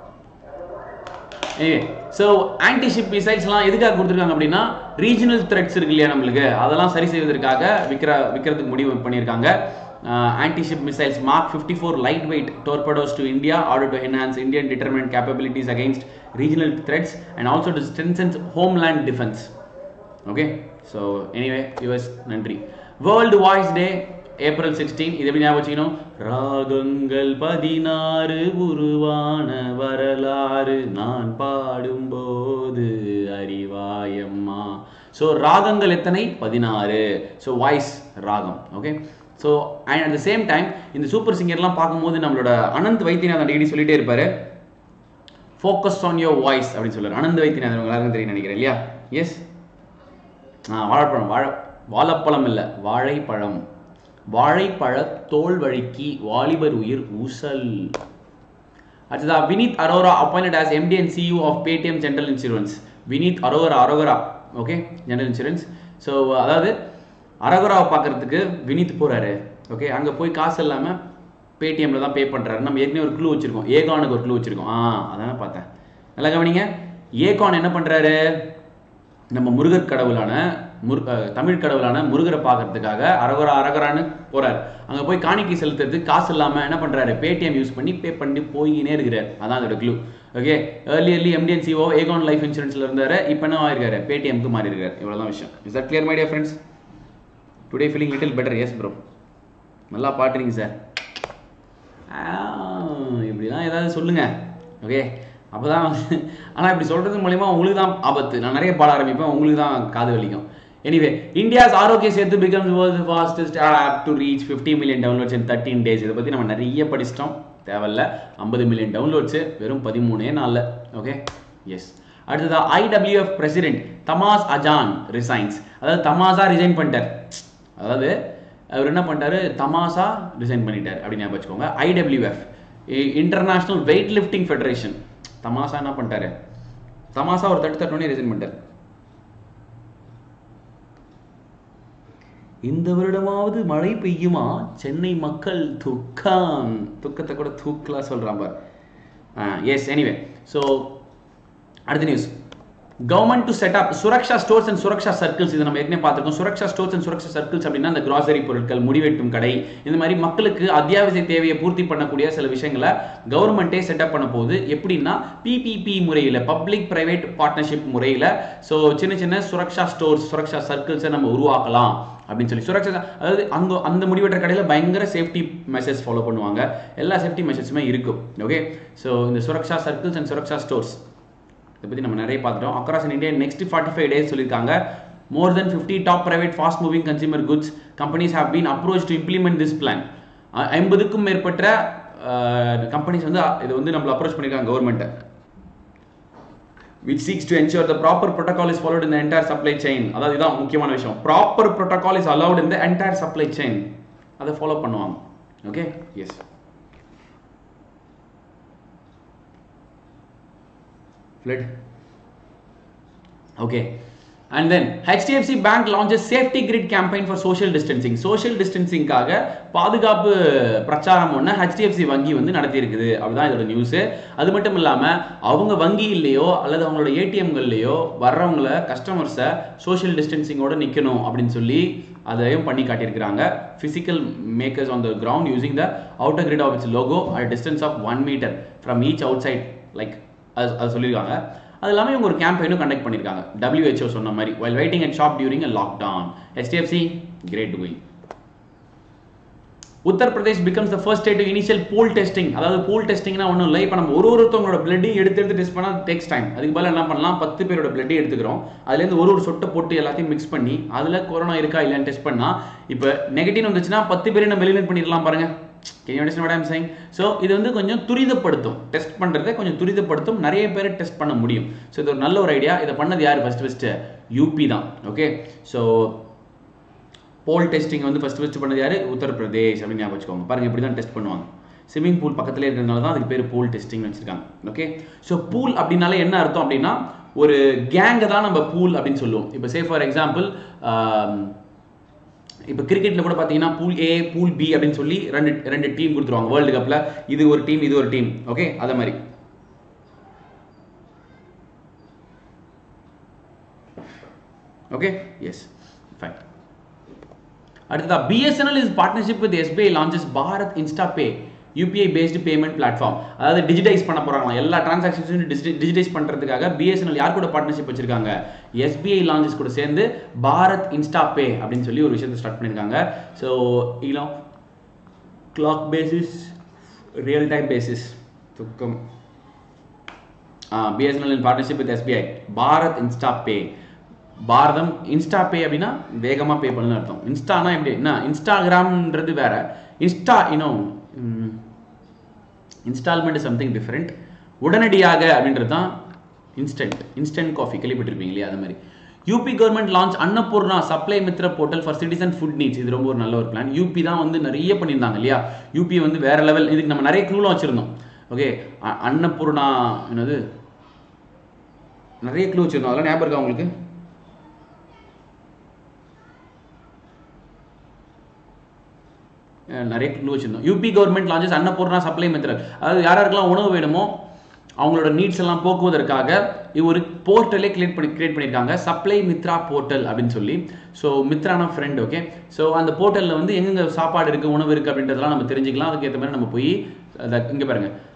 ஏ ஸோ ஆன்டி ஷிப் மிசைல்ஸ்லாம் எதுக்காக கொடுத்துருக்காங்க அப்படின்னா, ரீஜனல் த்ரெட்ஸ் இருக்கு இல்லையா நம்மளுக்கு, அதெல்லாம் சரி செய்வதற்காக விற்கிற விற்கிறதுக்கு முடிவு பண்ணியிருக்காங்க. Anti ship missiles mark fifty four light weight torpedoes to India order to enhance Indian deterrent capabilities against regional threats and also to strengthen homeland defence. Okay, so anyway US நன்றி. World voice day April sixteen. இது எப்படி ஞாபகம் வச்சுக்கணும், ராகங்கள் பதினாறு உருவான வரலாறு நான் பாடும்போது அறிவாயம்மா. ஸோ ராகங்கள் எத்தனை, பதினாறு. ஸோ வாய்ஸ் ராகம். Okay, so and at the same time இந்த சூப்பர் சிங்கர்லாம் பார்க்கும்போது நம்மளோட அனந்த் வைத்தியநாதன் அடிக்கடி சொல்லிட்டே இருப்பாரு, ஃபோக்கஸ் ஆன் யோர் வாய்ஸ் அப்படின்னு சொல்லுவார். அனந்த் வைத்தியநாதன் எல்லாருக்கும் தெரியும் நினைக்கிறேன் இல்லையா. எஸ், ஆ வாழைப்பழம், வாழை வாழைப்பழம் இல்லை வாழைப்பழம். வாழைப்பழ தோல் வழுக்கி வாலிபர் உயிர் ஊசல். அடுத்ததா Vineet Arora appointed as M D and C E O of Paytm General Insurance. Vineet Arora அரோகரா ஓகே ஜெனரல் இன்சூரன்ஸ். ஸோ அதாவது அரோகராவை பார்க்கறதுக்கு வினீத் போறாரு. ஓகே, அங்கே போய் காசு இல்லாமல் பேடிஎம்ல தான் பே பண்ணுறாரு. நம்ம ஏற்கனவே ஒரு க்ளூ வச்சிருக்கோம், ஏகானுக்கு ஒரு க்ளூ வச்சிருக்கோம். ஆ அதானே பார்த்தேன், நல்லா கவனிங்க. ஏகான் என்ன பண்ணுறாரு, நம்ம முருகர் கடவுளான முரு தமிழ் கடவுளான முருகரை பார்க்கறதுக்காக அரகரா அரகரான்னு போறாரு. அங்கே போய் காணிக்கை செலுத்துறதுக்கு காசு இல்லாமல் என்ன பண்ணுறாரு, பேடிஎம் யூஸ் பண்ணி பே பண்ணி போயினே இருக்கிறார். அதான் அதோட clue. Okay, early early MD and CO Aegon life இன்சூரன்ஸ்ல இருந்தாரு, இப்போ என்ன ஆயிருக்காரு, பேடிஎம்க்கு மாறி இருக்காரு. இவ்வளவுதான் விஷயம். Is that clear my dear friends? Today feeling little better. Yes bro, நல்லா பாட்டுறீங்க சார். இப்படிலாம் ஏதாவது சொல்லுங்க. ஓகே, அப்போதான். ஆனால் இப்படி சொல்றது மூலமா உங்களுக்கு தான் ஆபத்து. நான் நிறைய பாட ஆரம்பிப்பேன், உங்களுக்கு தான் காது வலிக்கும். Anyway, India's Aarogya Setu becomes world's fastest app to reach fifty million downloads in thirteen days. இதை பற்றி நம்ம நிறைய படிச்சிட்டோம், தேவையில்ல. ஐம்பது மில்லியன் டவுன்லோட்ஸ் வெறும் பதிமூணே நாளில். Okay, yes. அடுத்ததா IWF president Tamas Ajan resigns. அதாவது தமாஸா ரிசைன் பண்ணிட்டார். அதாவது அவர் என்ன பண்ணிட்டாரு, தமாஸா ரிசைன் பண்ணிட்டார் அப்படின்னு வச்சுக்கோங்க. IWF international weight lifting federation. தமாஸா என்ன பண்ணிட்டாரு, தமாஸா ஒரு தட்டு தட்டோன்னே ரிசைன் பண்ணிட்டார். இந்த வருடமாவது மழை பெய்யுமா, சென்னை மக்கள் துக்கம். துக்கத்தை கூட தூக்கலா சொல்றான் பார். Yes, anyway. ஸோ அடுத்த news, government to set up Suraksha stores and Suraksha circles. இது நம்ம ஏற்கனவே பார்த்துருக்கோம். Suraksha stores and Suraksha circles அப்படின்னா அந்த கிராசரி பொருட்கள், முடிவெட்டும் கடை, இந்த மாதிரி மக்களுக்கு அத்தியாவசிய தேவையை பூர்த்தி பண்ணக்கூடிய சில விஷயங்களை கவர்மெண்ட்டே செட்டப் பண்ண போகுது. எப்படின்னா பிபிபி முறையில், பப்ளிக் பிரைவேட் பார்ட்னர்ஷிப் முறையில். ஸோ சின்ன சின்ன சுரக்ஷா ஸ்டோர்ஸ், சுரக்ஷா சர்க்கிள்ஸை நம்ம உருவாக்கலாம் அப்படின்னு சொல்லி. சுரக்ஷா அதாவது அங்கே அந்த முடிவெற்ற கடையில் பயங்கர சேஃப்டி மெஷர்ஸ் ஃபாலோ பண்ணுவாங்க. எல்லா சேஃப்டி மெஷர்ஸுமே இருக்கும். ஓகே, ஸோ இந்த Suraksha circles and Suraksha stores இதை பற்றி நம்ம நிறைய பார்த்துட்டோம். Across in India next forty five days சொல்லியிருக்காங்க. More than fifty top private fast moving consumer goods companies have been approach to implement this plan. ஐம்பதுக்கும் மேற்பட்ட கம்பெனிஸ் வந்து இது வந்து நம்மளை அப்ரோச் பண்ணியிருக்காங்க கவர்மெண்ட்டை. which seeks to ensure the proper protocol is followed in the entire supply chain. அதாவது இதுதான் முக்கியமான விஷயம். proper protocol is allowed in the entire supply chain. அதை ஃபாலோ பண்ணுவாங்க. Okay, yes. flood. Okay, and then H D F C Bank launches safety grid campaign for social distancing. social distancing காக பாதுகாப்பு பிரச்சாரம் ஒன்று H D F C வங்கி வந்து நடத்தி இருக்குது. அப்படிதான் இதோட நியூஸ். அது மட்டும் இல்லாம அவங்க வங்கியிலேயோ அல்லது அவங்களோட ஏடிஎம்கள்லையோ வர்றவங்கள கஸ்டமர்ஸை சோஷியல் டிஸ்டன்சிங்கோட நிற்கணும் அப்படின்னு சொல்லி அதையும் பண்ணி காட்டியிருக்கிறாங்க. physical makers on the ground using the outer grid of its logo at a distance of one meter from each outside, like அது சொல்லியிருக்காங்க. அது இல்லாமல் இவங்க ஒரு கேம்பெயினும் கண்டக்ட் பண்ணியிருக்காங்க. W H O சொன்ன மாதிரி while waiting at shop during a lockdown. H D F C great doing. Uttar Pradesh becomes the first state to initial pool testing. அதாவது பூல் டெஸ்டிங்னா ஒன்றும் இல்லை, இப்போ நம்ம ஒரு ஒருத்தவங்களோட பிளட்டையும் எடுத்து எடுத்து டெஸ்ட் பண்ணால் டேக்ஸ் டைம். அதுக்கு பதிலாக என்ன பண்ணலாம், பத்து பேரோட பிளட்டையும் எடுத்துக்கிறோம், அதுலேருந்து ஒரு ஒரு சொட்டை போட்டு எல்லாத்தையும் மிக்ஸ் பண்ணி அதில் கொரோனா இருக்கா இல்லைன்னு டெஸ்ட் பண்ணால் இப்போ நெகட்டிவ் வந்துச்சுன்னா பத்து பேரை நம்ம எலிமினேட் பண்ணிடலாம் பாருங்க. Can you understand what I am saying? So இது வந்து கொஞ்சம் துரிதப்படுத்தும், டெஸ்ட் பண்ணுறதை கொஞ்சம் துரிதப்படுத்தும், நிறைய பேர் டெஸ்ட் பண்ண முடியும். ஸோ இது ஒரு நல்ல ஒரு ஐடியா. இதை பண்ணது யார் ஃபர்ஸ்ட் ஃபர்ஸ்ட்? யூபி தான். ஓகே, ஸோ போல் டெஸ்டிங் வந்து ஃபர்ஸ்ட் ஃபர்ஸ்ட் பண்ணது யார்? உத்தரப்பிரதேஷ் அப்படின்னு ஞாபகம் வச்சுக்கோங்க. பாருங்க, இப்படி தான் டெஸ்ட் பண்ணுவாங்க. ஸ்விம்மிங் பூல் பக்கத்தில் இருக்கிறதுனால தான் அதுக்கு பேர் பூல் டெஸ்டிங் வச்சிருக்காங்க. ஓகே, ஸோ பூல் அப்படின்னால என்ன அர்த்தம் அப்படின்னா ஒரு கேங்கை தான் நம்ம பூல் அப்படின்னு சொல்லுவோம். இப்போ சே ஃபார் எக்ஸாம்பிள் இப்போ கிரிக்கெட்ல கூட பார்த்தீங்கன்னா பூல் ஏ பூல் பி அப்படின்னு சொல்லி ரெண்டு ரெண்டு டீம் கொடுத்துருவாங்க வேர்ல்டு கப்பில். இது ஒரு டீம், இது ஒரு டீம். ஓகே, அதே மாதிரி ஓகே, எஸ், ஃபைன். அடுத்ததா B S N L is partnership with S B I launches Bharat InstaPay U P I based payment platform. அதாவது டிஜிடைஸ் பண்ண போறாங்க, எல்லா டிரான்சாக்ஷன்ஸையும் டிஜிடைஸ் பண்றதுக்காக B S N L யார் கூட பார்ட்னர்ஷிப் வச்சிருக்காங்க? S B I லான்ச்சஸ் கூட சேர்ந்து பாரத் இன்ஸ்டாபே அப்படின்னு சொல்லி ஒரு விஷயத்தை ஸ்டார்ட் பண்ணிருக்காங்க. So you know clock basis, real time basis துக்கம். B S N L in partnership with S B I Bharat Instapay. பாரதம் இன்ஸ்டா பே அப்படின்னா வேகமாக பே பண்ணு அர்த்தம். இன்ஸ்டானா எப்படி என்ன, இன்ஸ்டாகிராம்ன்றது வேற, இன்ஸ்டா இன்னும் இன்ஸ்டால்மெண்ட் சம்திங் டிஃப்ரெண்ட். உடனடியாக அப்படின்றது தான் இன்ஸ்டன்ட். இன்ஸ்டன்ட் காஃபி கேள்விப்பட்டிருப்பீங்க இல்லையா? அது மாதிரி UP government launch Annapurna supply Mitra portal for citizen food needs. இது ரொம்ப ஒரு நல்ல ஒரு பிளான். யூபி தான் வந்து நிறைய பண்ணியிருந்தாங்க இல்லையா? யூபி வந்து வேற லெவல். இதுக்கு நம்ம நிறைய க்ளூலாம் வச்சிருந்தோம். ஓகே, அன்னபூர்ணா என்னது, நிறைய க்ளூ வச்சிருந்தோம். அதெல்லாம் ஞாபகம் இருக்கா உங்களுக்கு? நிறைய க்ளூ வச்சிருந்தோம். UP government launches Annapurna supply method. அதாவது யாராருக்கெல்லாம் உணவு வேணுமோ அவங்களோட நீட்ஸ் எல்லாம் போக்குவதற்காக இது ஒரு போர்ட்டலே கிரியேட் பண்ணி கிரியேட் பண்ணியிருக்காங்க, சப்ளை மித்ரா போர்ட்டல் அப்படின்னு சொல்லி. ஸோ மித்ரானா ஃப்ரெண்ட். ஓகே, ஸோ அந்த போர்ட்டலில் வந்து எங்கெங்க சாப்பாடு இருக்குது, உணவு இருக்குது அப்படின்றதெல்லாம் நம்ம தெரிஞ்சுக்கலாம். அதுக்கேற்ற மாதிரி நம்ம போய் அதை இங்கே பாருங்க,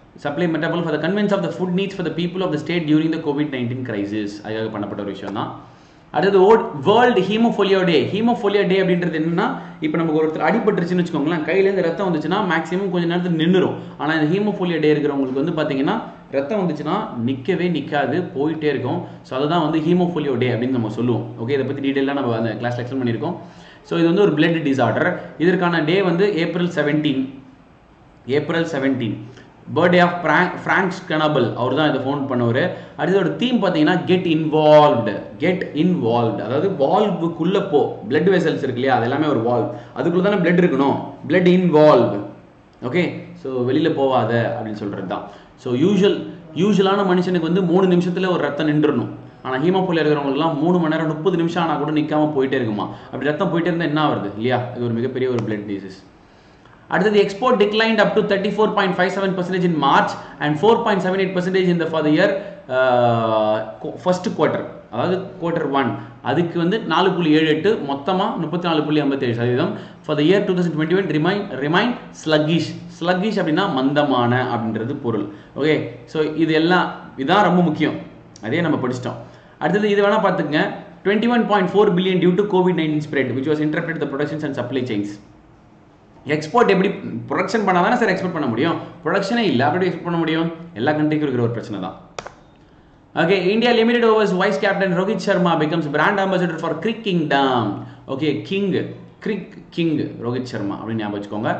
சப்ளை மெட்டபிள் for the convenience of the food needs for the people of the state during the COVID nineteen crisis அதுக்காக பண்ணப்பட்ட ஒரு விஷயம் தான். அடுத்தது ஓட் வேர்ல்டு ஹீமோஃபோலியா டே. ஹீமோஃபோலியா டே அப்படின்றது என்னன்னா, இப்போ நமக்கு ஒருத்தர் அடிபட்டுருச்சுன்னு வச்சுக்கோங்களேன், கையிலேருந்து ரத்தம் வந்துச்சுன்னா மேக்ஸிமம் கொஞ்சம் நேரத்தில் நின்றுடும். ஆனால் இந்த ஹீமோஃபோலியா டே இருக்கிறவங்களுக்கு வந்து பார்த்தீங்கன்னா ரத்தம் வந்துச்சுன்னா நிற்கவே நிற்காது, போயிட்டே இருக்கும். ஸோ அதுதான் வந்து ஹீமோஃபோலியா டே அப்படின்னு நம்ம சொல்லுவோம். ஓகே, இதை பற்றி டீட்டெயிலாக நம்ம அந்த கிளாஸ் எக்ஸ்பிளைன் பண்ணியிருக்கோம். ஸோ இது வந்து ஒரு பிளட் டிசார்டர். இதற்கான டே வந்து April seventeen April seventeen birthday of Frank Schnabel, அவர் தான் இதை ஃபோன் பண்ணுவார். அடுத்ததோட தீம் பார்த்தீங்கன்னா கெட் இன்வால்வ்டு. கெட் இன்வால்வ்டு அதாவது வால்வுக்குள்ளே போ. பிளட் வெசல்ஸ் இருக்கு இல்லையா, அது எல்லாமே ஒரு வால்வ், அதுக்குள்ளே தானே பிளட் இருக்கணும். Blood involve. ஓகே, ஸோ வெளியில் போவாத அப்படின்னு சொல்கிறது தான். ஸோ யூஷுவல் யூஷுவலான மனுஷனுக்கு வந்து மூணு நிமிஷத்தில் ஒரு ரத்தம் நின்றுடணும். ஆனால் ஹீமோஃபோலியா இருக்கிறவங்களுக்குலாம் மூணு மணி நேரம் முப்பது நிமிஷம் ஆனால் கூட நிற்காம போயிட்டே இருக்குமா. அப்படி ரத்தம் போயிட்டே இருந்தால் என்ன வருது இல்லையா, இது ஒரு மிகப்பெரிய ஒரு பிளட் டிசீஸ். அடுத்தது export declined up to thirty four point five seven percentage in March and four point seven eight percentage இந்த for the year first quarter, அதாவது குவார்ட்டர் ஒன். அதுக்கு வந்து நாலு புள்ளி ஏழு எட்டு மொத்தமாக முப்பத்தி நாலு புள்ளி ஐம்பத்தேழு சதவீதம். For the year two thousand twenty one remain remain sluggish. Sluggish அப்படின்னா மந்தமான அப்படின்றது பொருள். ஓகே, ஸோ இது எல்லாம் இதான் ரொம்ப முக்கியம், அதே நம்ம படிச்சிட்டோம். அடுத்தது இது வேணால் பார்த்துக்கங்க. Twenty one point four billion due to COVID nineteen spread which was interrupted the productions and supply chains. Export எப்படி ப்ரொடக்ஷன் பண்ணால் தானே சார் எக்ஸ்போர்ட் பண்ண முடியும். ப்ரொடக்ஷனே இல்லை, அப்படி எக்ஸ்போர்ட் பண்ண முடியும். எல்லா கண்ட்ரிக்கும் இருக்கிற ஒரு பிரச்சனை தான். Okay, India limited overs vice captain Rohit Sharma becomes brand ambassador for CricKingdom. Okay, king cric king Rohit Sharma அப்படின்னு ஞாபகம் வச்சுக்கோங்க.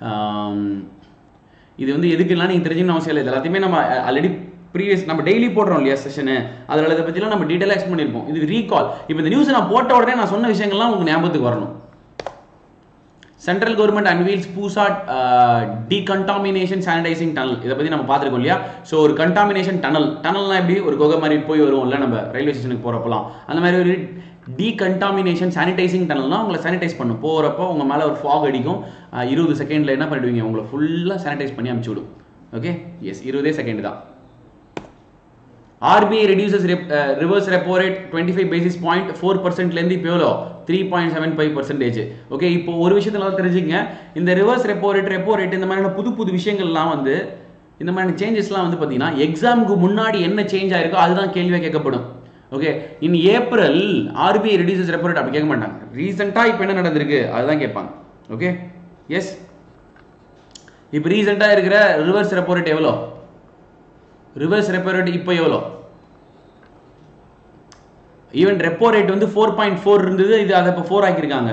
இது வந்து எதுக்குலாம் நீங்கள் தெரிஞ்சுக்கணும் அவசியம் இல்லை. இது எல்லாத்தையுமே நம்ம ஆல்ரெடி ப்ரீவியஸ் நம்ம டெய்லி போடுறோம் இல்லையா செஷனு, அதில் இதை பற்றிலாம் நம்ம டீட்டெயிலாக எக்ஸ்பிளைன் பண்ணியிருப்போம். இது ரீகால். இப்போ இந்த நியூஸ் நான் போட்ட உடனே நான் சொன்ன விஷயங்கள்லாம் உங்களுக்கு ஞாபகத்துக்கு வரணும். Central government unveils Pusa decontamination sanitizing tunnel. இதை பற்றி நம்ம பார்த்துருக்கோம் இல்லையா. ஸோ ஒரு கண்டாமினேஷன் டனல், டனல்னால் எப்படி ஒரு குகை மாதிரி போய் வருவோம் இல்லை நம்ம ரயில்வே ஸ்டேஷனுக்கு போகிறப்பலாம், அந்த மாதிரி ஒரு டீகண்டாமினேஷன் சானிடைசிங் டனல்னால் உங்களை சானிடைஸ் பண்ணும். போகிறப்போ உங்கள் மேலே ஒரு ஃபாக் அடிக்கும், இருபது செகண்டில் என்ன பண்ணிடுவீங்க, உங்களை ஃபுல்லாக சானிடைஸ் பண்ணி அனுப்பிச்சி விடும். ஓகே, எஸ், இருபதே செகண்ட் தான். RBI reduces reverse repo rate twenty five basis point four பர்சன்ட்லேருந்து இப்போ எவ்வளோ three point seven five percentage. Okay, இப்போ ஒரு விஷயத்தில் தெரிஞ்சுங்க, இந்த reverse repo rate repo rate இந்த மாதிரியான புது புது விஷயங்கள்லாம் வந்து இந்த மாதிரியான சேஞ்சஸ்லாம் வந்து பார்த்தீங்கன்னா எக்ஸாமுக்கு முன்னாடி என்ன சேஞ்ச் ஆயிருக்கோ அதுதான் கேள்வியாக கேட்கப்படும். Okay, in April RBI reduces repo rate அப்படி கேட்க மாட்டாங்க. ரீசெண்டாக இப்போ என்ன நடந்திருக்கு அதுதான் கேட்பாங்க. ஓகே, எஸ், இப்போ ரீசெண்டாக இருக்கிற ரிவர்ஸ் ரெப்போ ரேட் எவ்வளோ, ரிவர்ஸ் ரெப்போ ரேட் இப்போ எவ்வளோ. ஈவன் ரெப்போ ரேட் வந்து ஃபோர் பாயிண்ட் ஃபோர் இருந்தது, இது அதை இப்போ ஃபோர் ஆக்கியிருக்காங்க.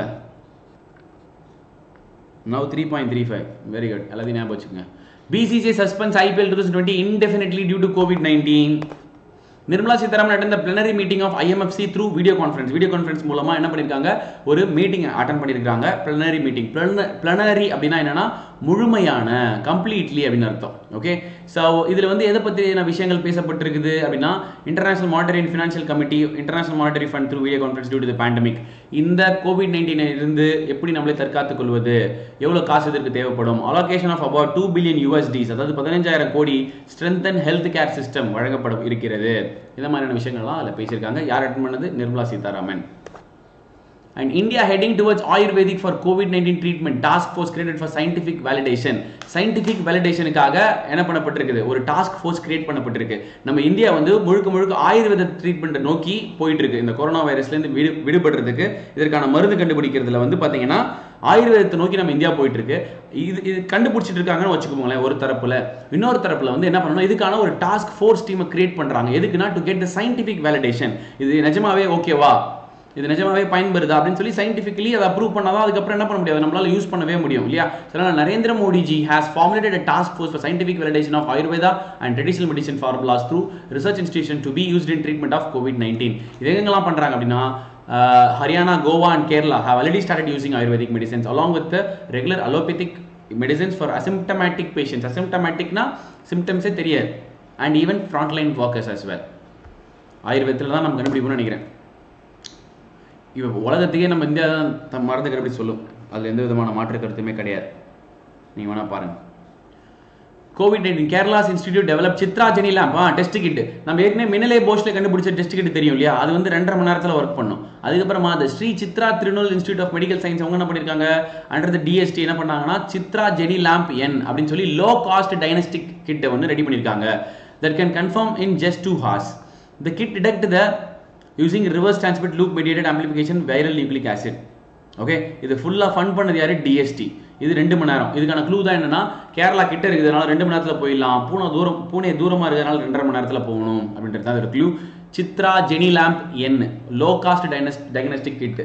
Now three point three five. Very good, எல்லாத்தையும் ஞாபகம் வச்சுக்கோங்க. BCCI suspends IPL two thousand twenty indefinitely due to COVID nineteen. Nirmala Sitharaman attend the plenary meeting of IMFC through video conference. Video conference மூலமா என்ன பண்ணிருக்காங்க, ஒரு மீட்டிங் அட்டெண்ட் பண்ணிருக்காங்க. Plenary meeting. Plenary அப்படின்னா என்னன்னா முழுமையான, கம்ப்ளீட்லி அப்படின்னு அர்த்தம். ஓகே, ஸோ இதுல வந்து எதை பற்றின விஷயங்கள் பேசப்பட்டிருக்குது அப்படின்னா, international monetary and financial committee, international monetary fund through video conference due to the pandemic. இந்த கோவிட் நைன்டீன் இருந்து எப்படி நம்மளை தற்காத்துக் கொள்வது, எவ்வளவு காசு இதற்கு தேவைப்படும், allocation of about two billion USDs அதாவது பதினஞ்சாயிரம் கோடி ஸ்ட்ரென்தன் ஹெல்த் கேர் சிஸ்டம் வழங்கப்பட இருக்கிறது. இந்த மாதிரியான விஷயங்கள்லாம் அதில் பேசியிருக்காங்க. யார் அட்டெண்ட் பண்ணது, Nirmala Sitharaman. And India heading towards Ayurvedic for COVID nineteen treatment. Task force created for scientific validation. Scientific validation-க்காக என்ன பண்ணப்பட்டிருக்குது, ஒரு டாஸ்க் ஃபோர்ஸ் கிரியேட் பண்ணப்பட்டிருக்கு. நம்ம இந்தியா வந்து முழுக்க முழுக்க ஆயுர்வேத ட்ரீட்மெண்ட்டை நோக்கி போயிட்டு இருக்கு. இந்த கொரோனா வைரஸ்லேருந்து விடு விடுபடுறதுக்கு இதற்கான மருந்து கண்டுபிடிக்கிறதுல வந்து பார்த்தீங்கன்னா ஆயுர்வேதத்தை நோக்கி நம்ம இந்தியா போயிட்டு இருக்கு. இது இது கண்டுபிடிச்சிட்டு இருக்காங்கன்னு வச்சுக்கோங்களேன் ஒரு தரப்புல. இன்னொரு தரப்புல வந்து என்ன பண்ணணும், இதுக்கான ஒரு டாஸ்க் ஃபோர்ஸ் டீமை கிரியேட் பண்றாங்க. எதுக்குன்னா to get the scientific validation. இது நிஜமாவே ஓகேவா, இது நிஜமாவே பயன்படுதா அப்படின்னு சொல்லி சயின்டிஃபிக்கலி அதை அப்ரூவ் பண்ணாதான் அதுக்கப்புறம் என்ன பண்ண முடியாது, நம்மளால யூஸ் பண்ணவே முடியும் இல்லையா. அதனால Narendra Modi ji has formulated a task force for scientific validation of Ayurveda and traditional medicine formulas through research institution to be used in treatment of COVID nineteen. இது எங்கெல்லாம் பண்றாங்க அப்படின்னா, Haryana, Goa and Kerala have already started using Ayurvedic medicines along with the regular allopathic medicines for asymptomatic patients. asymptomaticனா symptoms-ஏ தெரியாது, and even frontline workers as well. ஆயுர்வேதத்தில் தான் நம்ம கண்டுபிடிக்கணும்னு நினைக்கிறேன். இப்போ உலகத்துக்கே நம்ம இந்தியா தான் மருந்து கண்டுபிடிச்சு சொல்லும், அதில் எந்த விதமான மாற்று கருத்துமே கிடையாது. நீங்கள் வேணால் பாருங்கள். COVID nineteen Kerala's institute develop Chitra gene LAMP test kit. நம்ம ஏற்கனவே மினலே போஸ்ட்ல கண்டுபிடிச்ச டெஸ்ட் கிட் தெரியும் இல்லையா, அது வந்து ரெண்டரை மணி நேரத்தில் ஒர்க் பண்ணும். அதுக்கப்புறமா அந்த Sri Chitra Tirunal institute of medical science அவங்க என்ன பண்ணிருக்காங்க, அண்டர் தி டிஎஸ்டி என்ன பண்ணாங்கன்னா சித்ரா ஜெனி லேம்ப் என் அப்படின்னு சொல்லி லோ காஸ்ட் டயக்னோஸ்டிக் கிட் வந்து ரெடி பண்ணிருக்காங்க. that can confirm in just two hours. The kit detect the using reverse transmit loop mediated amplification viral nucleic acid. Okay, இது ஃபுல்லா fund பண்ணது யாரு, டிஎஸ்டி. இது ரெண்டு மணி நேரம். இதுக்கான க்ளூ தான் என்னன்னா, கேரளா கிட்ட இருக்கிறதுனால ரெண்டு மணி நேரத்தில் போயிடலாம், பூனே தூரம் பூனே தூரமா இருக்கிறதுனால ரெண்டரை மணி நேரத்தில் போகணும் அப்படின்றது தான் ஒரு clue. Chitra gene LAMP N low cost diagnostic kit.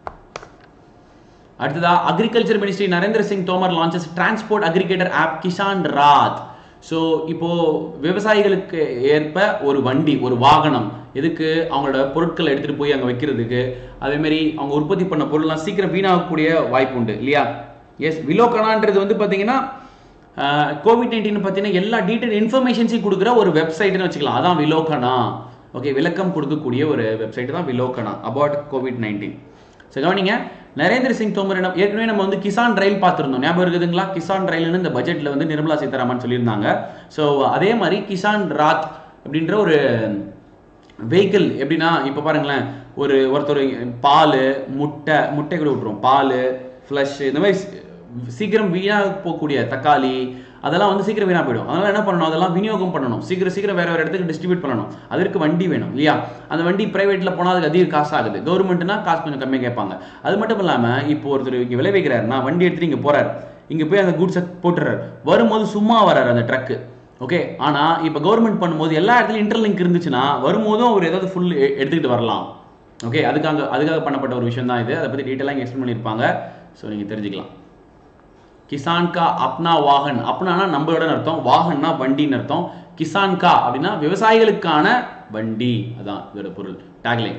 அடுத்ததா agriculture ministry Narendra Singh Tomar launches transport aggregator app Kisan Rath. So இப்போ விவசாயிகளுக்கு ஏற்ப ஒரு வண்டி, ஒரு வாகனம், எதுக்கு அவங்களோட பொருட்களை எடுத்துட்டு போய் அங்கே வைக்கிறதுக்கு, அதே மாதிரி அவங்க உற்பத்தி பண்ண பொருள்லாம் சீக்கிரம் வீணாகக்கூடிய வாய்ப்பு உண்டு இல்லையா. எஸ், விலோகனான்றது வந்து பார்த்தீங்கன்னா கோவிட் நைன்டீன் பார்த்தீங்கன்னா எல்லா டீட்டெயில் இன்ஃபர்மேஷன்ஸையும் கொடுக்குற ஒரு வெப்சைட்னு வச்சுக்கலாம். அதான் விலோகனா. ஓகே, விளக்கம் கொடுக்கக்கூடிய ஒரு வெப்சைட் தான் விலோகனா அபவுட் கோவிட் நைன்டீன். ஸோ கவனிங்க, நரேந்திர சிங் தோமர் ஏற்கனவே நம்ம வந்து கிசான் ரயில் பார்த்துருந்தோம், ஞாபகம் இருக்குதுங்களா? கிசான் ரயில்னு இந்த பட்ஜெட்ல வந்து நிர்மலா சீதாராமன் சொல்லியிருந்தாங்க. ஸோ அதே மாதிரி கிசான் ராத் அப்படின்ற ஒரு வெஹிக்கிள் எப்படின்னா, இப்போ பாருங்களேன், ஒரு ஒருத்தர் பால், முட்டை முட்டை கூட விட்டுரும், பால், ஃப்ளஷ், இந்த மாதிரி சீக்கிரம் வீணாக போகக்கூடிய தக்காளி அதெல்லாம் வந்து சீக்கிரம் வீணாக போயிடும். அதனால என்ன பண்ணணும், அதெல்லாம் விநியோகம் பண்ணணும், சீக்கிரம் சீக்கிரம் வேற வேற இடத்துக்கு டிஸ்ட்ரிபியூட் பண்ணணும். அதற்கு வண்டி வேணும் இல்லையா. அந்த வண்டி பிரைவேட்ல போனால் அதுக்கு அதிக காசு ஆகுது, கவர்மெண்ட்னா காசு கொஞ்சம் கம்மியாக கேட்பாங்க. அது மட்டும் இல்லாமல் இப்போ ஒருத்தர் இங்கே விளைவிக்கிறார், நான் வண்டி எடுத்துட்டு இங்கே போறாரு, இங்கே போய் அந்த குட்ஸை போட்டுறாரு, வரும்போது சும்மா வராரு அந்த ட்ரக்கு. ஓகே, ஆனால் இப்போ கவர்மெண்ட் பண்ணும்போது எல்லா இடத்துலையும் இன்டர்லிங்க் இருந்துச்சுன்னா வரும்போதும் அவர் ஏதாவது ஃபுல் எடுத்துக்கிட்டு வரலாம். ஓகே, அதுக்காக அதுக்காக பண்ணப்பட்ட ஒரு விஷயம் தான் இது. அதை பற்றி டீட்டெயிலாக எக்ஸ்பிளைன் பண்ணியிருப்பாங்க, ஸோ நீங்கள் தெரிஞ்சுக்கலாம். கிசான் கா அப்னா வாகன், அப்னானா நம்மளோட அர்த்தம், வாகன்னா வண்டின்னு அர்த்தம். கிசான் கா அப்படின்னா விவசாயிகளுக்கான வண்டி, அதான் இதோட பொருள். Tagline.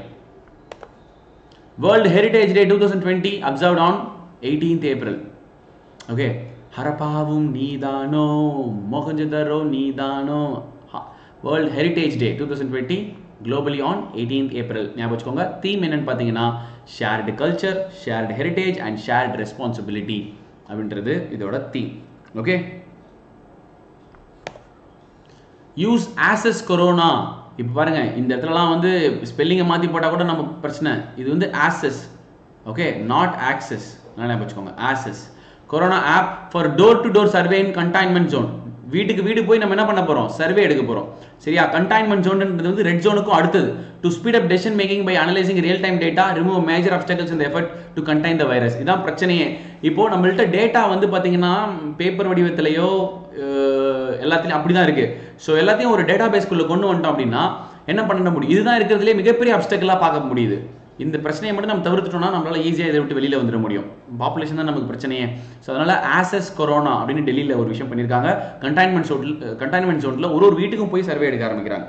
World heritage day two thousand twenty observed on eighteenth April. Okay, ஹரப்பாவும் நீதானோ மொஹஞ்சதரோ நீதானோ. World heritage day two thousand twenty globally on eighteenth April. ஞாபகம் வச்சுக்கோங்க. தீம் என்னன்னு பார்த்தீங்கன்னா shared culture, shared heritage and shared responsibility அப்படின்றது இதோட theme. Okay, use ASAS corona. இப்போ பாருங்க, இந்த இடத்துலலாம் வந்து ஸ்பெல்லிங்கை மாற்றி போட்டால் கூட நம்ம பிரச்சனை. இது வந்து ஆசஸ், ஓகே, நாட் ஆக்சஸ். ஞாபகம் வச்சுக்கோங்க, ASAS. Corona app for door to door survey in containment zone. வீட்டுக்கு வீடு போய் நம்ம என்ன பண்ண போறோம், சர்வே எடுக்க போறோம். சரியா, கண்டைன்மெண்ட் ஜோன்ன்றது வந்து ரெட் ஜோனுக்கும் அடுத்தது. To speed up decision making by analysing real time data, remove major obstacles in the effort to contain the virus. இதான் பிரச்சனையே. இப்போ நம்மள்ட்ட டேட்டா வந்து பாத்தீங்கன்னா பேப்பர் வடிவத்திலேயோ எல்லாத்துலயும் அப்படிதான் இருக்கு. ஸோ எல்லாத்தையும் ஒரு டேட்டா பேஸ்க்குள்ள கொண்டு வந்துட்டோம் அப்படின்னா என்ன பண்ண முடியும், இதுதான் இருக்கிறதுலே மிகப்பெரிய ஆப்ஸ்டக்கிளா பார்க்க முடியுது. இந்த பிரச்சனையை மட்டும் நம்ம தவிர்த்துட்டோம்னா நம்மளால ஈஸியாக இதை விட்டு வெளியில வந்துட முடியும். பாப்புலேஷன் தான் நமக்கு பிரச்சனையே. ஸோ அதனால ஆசஸ் கொரோனா அப்படின்னு டெல்லியில் ஒரு விஷயம் பண்ணியிருக்காங்க. கண்டைன்மெண்ட் ஜோன் கண்டைன்மெண்ட் ஜோன்ல ஒரு ஒரு வீட்டுக்கும் போய் சர்வே எடுக்க ஆரம்பிக்கிறாங்க.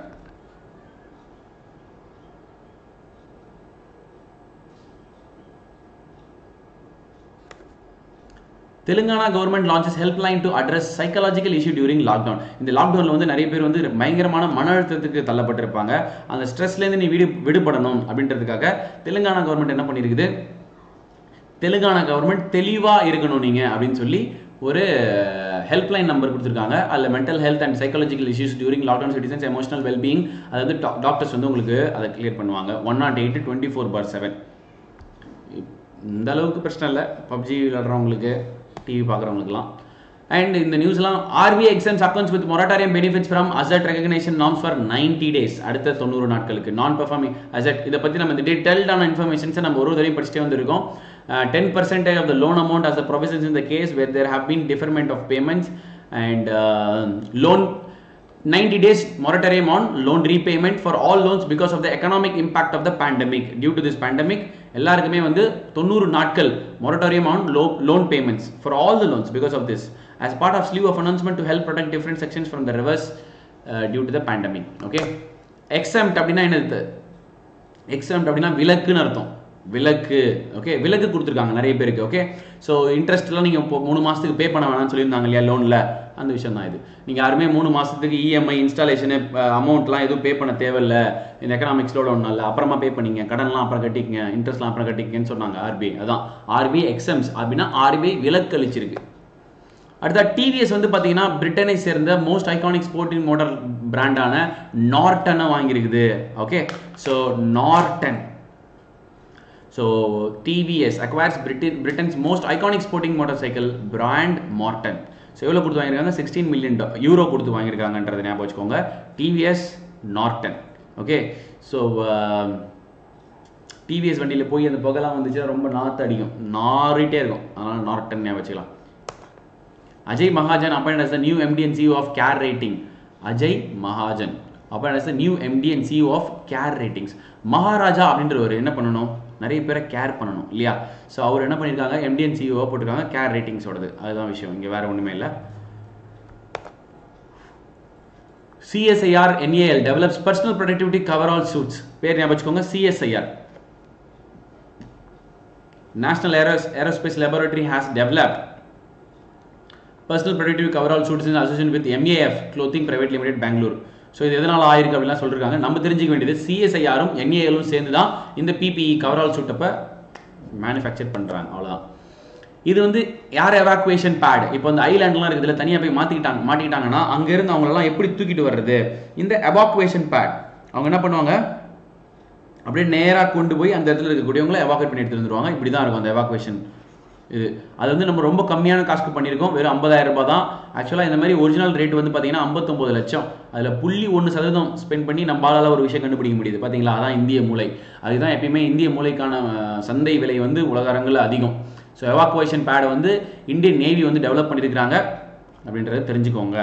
Telangana government launches helpline to address psychological issue during lockdown. இந்த லாக்டவுனில் வந்து நிறைய பேர் வந்து பயங்கரமான மன அழுத்தத்துக்கு தள்ளப்பட்டிருப்பாங்க. அந்த ஸ்ட்ரெஸ்லேருந்து நீ விடு விடுபடணும் அப்படின்றதுக்காக தெலுங்கானா கவர்மெண்ட் என்ன பண்ணியிருக்குது, தெலுங்கானா கவர்மெண்ட் தெளிவாக இருக்கணும் நீங்கள் அப்படின்னு சொல்லி ஒரு ஹெல்ப்லைன் நம்பர் கொடுத்துருக்காங்க. அதில் mental health and psychological issues during lockdown citizens emotional wellbeing, அதாவது டாக்டர்ஸ் வந்து உங்களுக்கு அதை கிளியர் பண்ணுவாங்க. One nought eight twenty four by seven. இந்த அளவுக்கு பிரச்சனை இல்லை பப்ஜி விளையாடுறவங்களுக்கு, டிவி பார்க்குறவங்களுக்குலாம். அண்ட் இந்த நியூஸ்லாம் RBI extends accounts with moratorium benefits from asset recognition norms for ninety days. அடுத்த தொண்ணூறு நாட்களுக்கு நான் பெர்ஃபார்மிங் அசட். இதை பற்றி நம்ம இந்த டீடைல்டான இன்ஃபர்மேஷன்ஸை நம்ம ஒரு தடவை படிச்சுட்டே வந்திருக்கோம். Ten percentage of the loan amount as the provisions in the case where there have been deferment of payments and uh, loan ninety days moratorium on loan repayment for all loans because of the economic impact of the pandemic. Due to this pandemic எல்லாருக்குமே வந்து தொண்ணூறு நாட்கள் moratorium on loan payments for all the loans because of this as part of slew of announcement to help protect different sections from the reverse uh, due to the pandemic. Okay, exempt அப்படினா என்னது, exempt அப்படினா விலக்குன்னு அர்த்தம், விலக்கு. Okay, விலக்கு கொடுத்துருக்காங்க நிறைய பேருக்கு. Okay, so இன்ட்ரெஸ்ட்லாம் நீங்கள் இப்போ மூணு மாதத்துக்கு பே பண்ண வேணாம்னு சொல்லியிருந்தாங்க இல்லையா லோனில், அந்த விஷயம் தான் இது. நீங்கள் யாருமே மூணு மாதத்துக்கு இஎம்ஐ இன்ஸ்டாலேஷனு அமௌண்ட்லாம் எதுவும் பே பண்ண தேவையில்லை, இந்த எக்கனாமிக்ஸோட ஒன்றும் இல்லை, அப்புறமா பே பண்ணிங்க, கடன்லாம் அப்புறம் கட்டிக்கங்க, இன்ட்ரெஸ்ட்லாம் அப்புறம் கட்டிக்கங்கன்னு சொன்னாங்க ஆர்பிஐ. அதான் ஆர்பிஐ எக்ஸம்ஸ் அப்படின்னா ஆர்பிஐ விலக்கு அளிச்சிருக்கு. அடுத்த டிவிஎஸ் வந்து பார்த்தீங்கன்னா பிரிட்டனை சேர்ந்த மோஸ்ட் ஐகானிக் ஸ்போர்ட்டிங் மோட்டார் பிராண்டான நார்டனை வாங்கியிருக்குது. Okay, so Norton. So TVS acquires Britain Britain's most iconic sporting motorcycle brand Norton. So எவ்வளோ கொடுத்து வாங்கியிருக்காங்க? சிக்ஸ்டீன் மில்லியன் யூரோ கொடுத்து வாங்கியிருக்காங்கன்றதை ஞாபகம் வச்சுக்கோங்க. TVS Norton. Okay, so TVS வண்டியில் போய் அந்த புகைலாம் வந்துச்சுன்னா ரொம்ப நாற்று அடிக்கும், நாறிட்டே இருக்கும். அதனால் நார்டன் ஞாபகம் வச்சுக்கலாம். Ajay Mahajan appointed as the new M D and C E O of Care Rating. Ajay Mahajan appointed as the new M D and C E O of Care Ratings. Maharaja அப்படின்றவர் என்ன பண்ணணும்? நிறைய பேரை care பண்ணணும் இல்லையா? So அவர் என்ன பண்ணியிருக்காங்க? M D and C E O போட்டிருக்காங்க கேர் ரேட்டிங்ஸோடது. அதுதான் விஷயம், இங்கே வேற ஒன்றுமே இல்லை. C S I R N A L develops personal productivity coverall suits. பேர் ஞாபகம் வச்சுக்கோங்க, C S I R. National Aeros Aerospace Laboratory has developed personal productivity coverall suits in association with M A F Clothing Private Limited Bangalore. So இது எதனால் ஆயிருக்கு அப்படிலாம் சொல்லியிருக்காங்க. நம்ம தெரிஞ்சிக்க வேண்டியது சிஎஸ்ஐஆரும் என்ஏஎலும் சேர்ந்து தான் இந்த பிபிஇ கவரால் சூட்டப்பை மேனுஃபேக்சர் பண்ணுறாங்க. அவ்வளோதான். இது வந்து ஏர் எவாக்குவேஷன் பேட். இப்போ இந்த ஐலாண்ட்லாம் இருக்குது, இதில் தனியாக போய் மாற்றிக்கிட்டாங்க மாட்டிக்கிட்டாங்கன்னா அங்கேருந்து அவங்களெல்லாம் எப்படி தூக்கிட்டு வர்றது? இந்த எவாக்குவேஷன் பேட் அவங்க என்ன பண்ணுவாங்க? அப்படியே நேராக கொண்டு போய் அந்த இடத்துல இருக்கக்கூடியவங்களை எவாக்குவேட் பண்ணி எடுத்துட்டு வந்துருவாங்க. இப்படி தான் இருக்கும் அந்த எவாக்குவேஷன். இது அது வந்து நம்ம ரொம்ப கம்மியான காசுக்கு பண்ணியிருக்கோம், வெறும் ஐம்பதாயிரம் ரூபாய் தான். ஆக்சுவலாக இந்த மாதிரி ஒரிஜினல் ரேட் வந்து பார்த்தீங்கன்னா ஐம்பத்தொம்பது லட்சம். அதில் புள்ளி ஒன்று சதவீதம் ஸ்பெண்ட் பண்ணி நம்மளால் ஒரு விஷயம் கண்டுபிடிக்க முடியுது. பார்த்தீங்களா, அதான் இந்திய மூளை. அதுதான் எப்பயுமே இந்திய மூளைக்கான சந்தை விலை வந்து உலக அரங்கில் அதிகம். ஸோ எவாக்குவேஷன் பேடை வந்து இந்தியன் நேவி வந்து டெவலப் பண்ணியிருக்கிறாங்க அப்படின்றத தெரிஞ்சுக்கோங்க.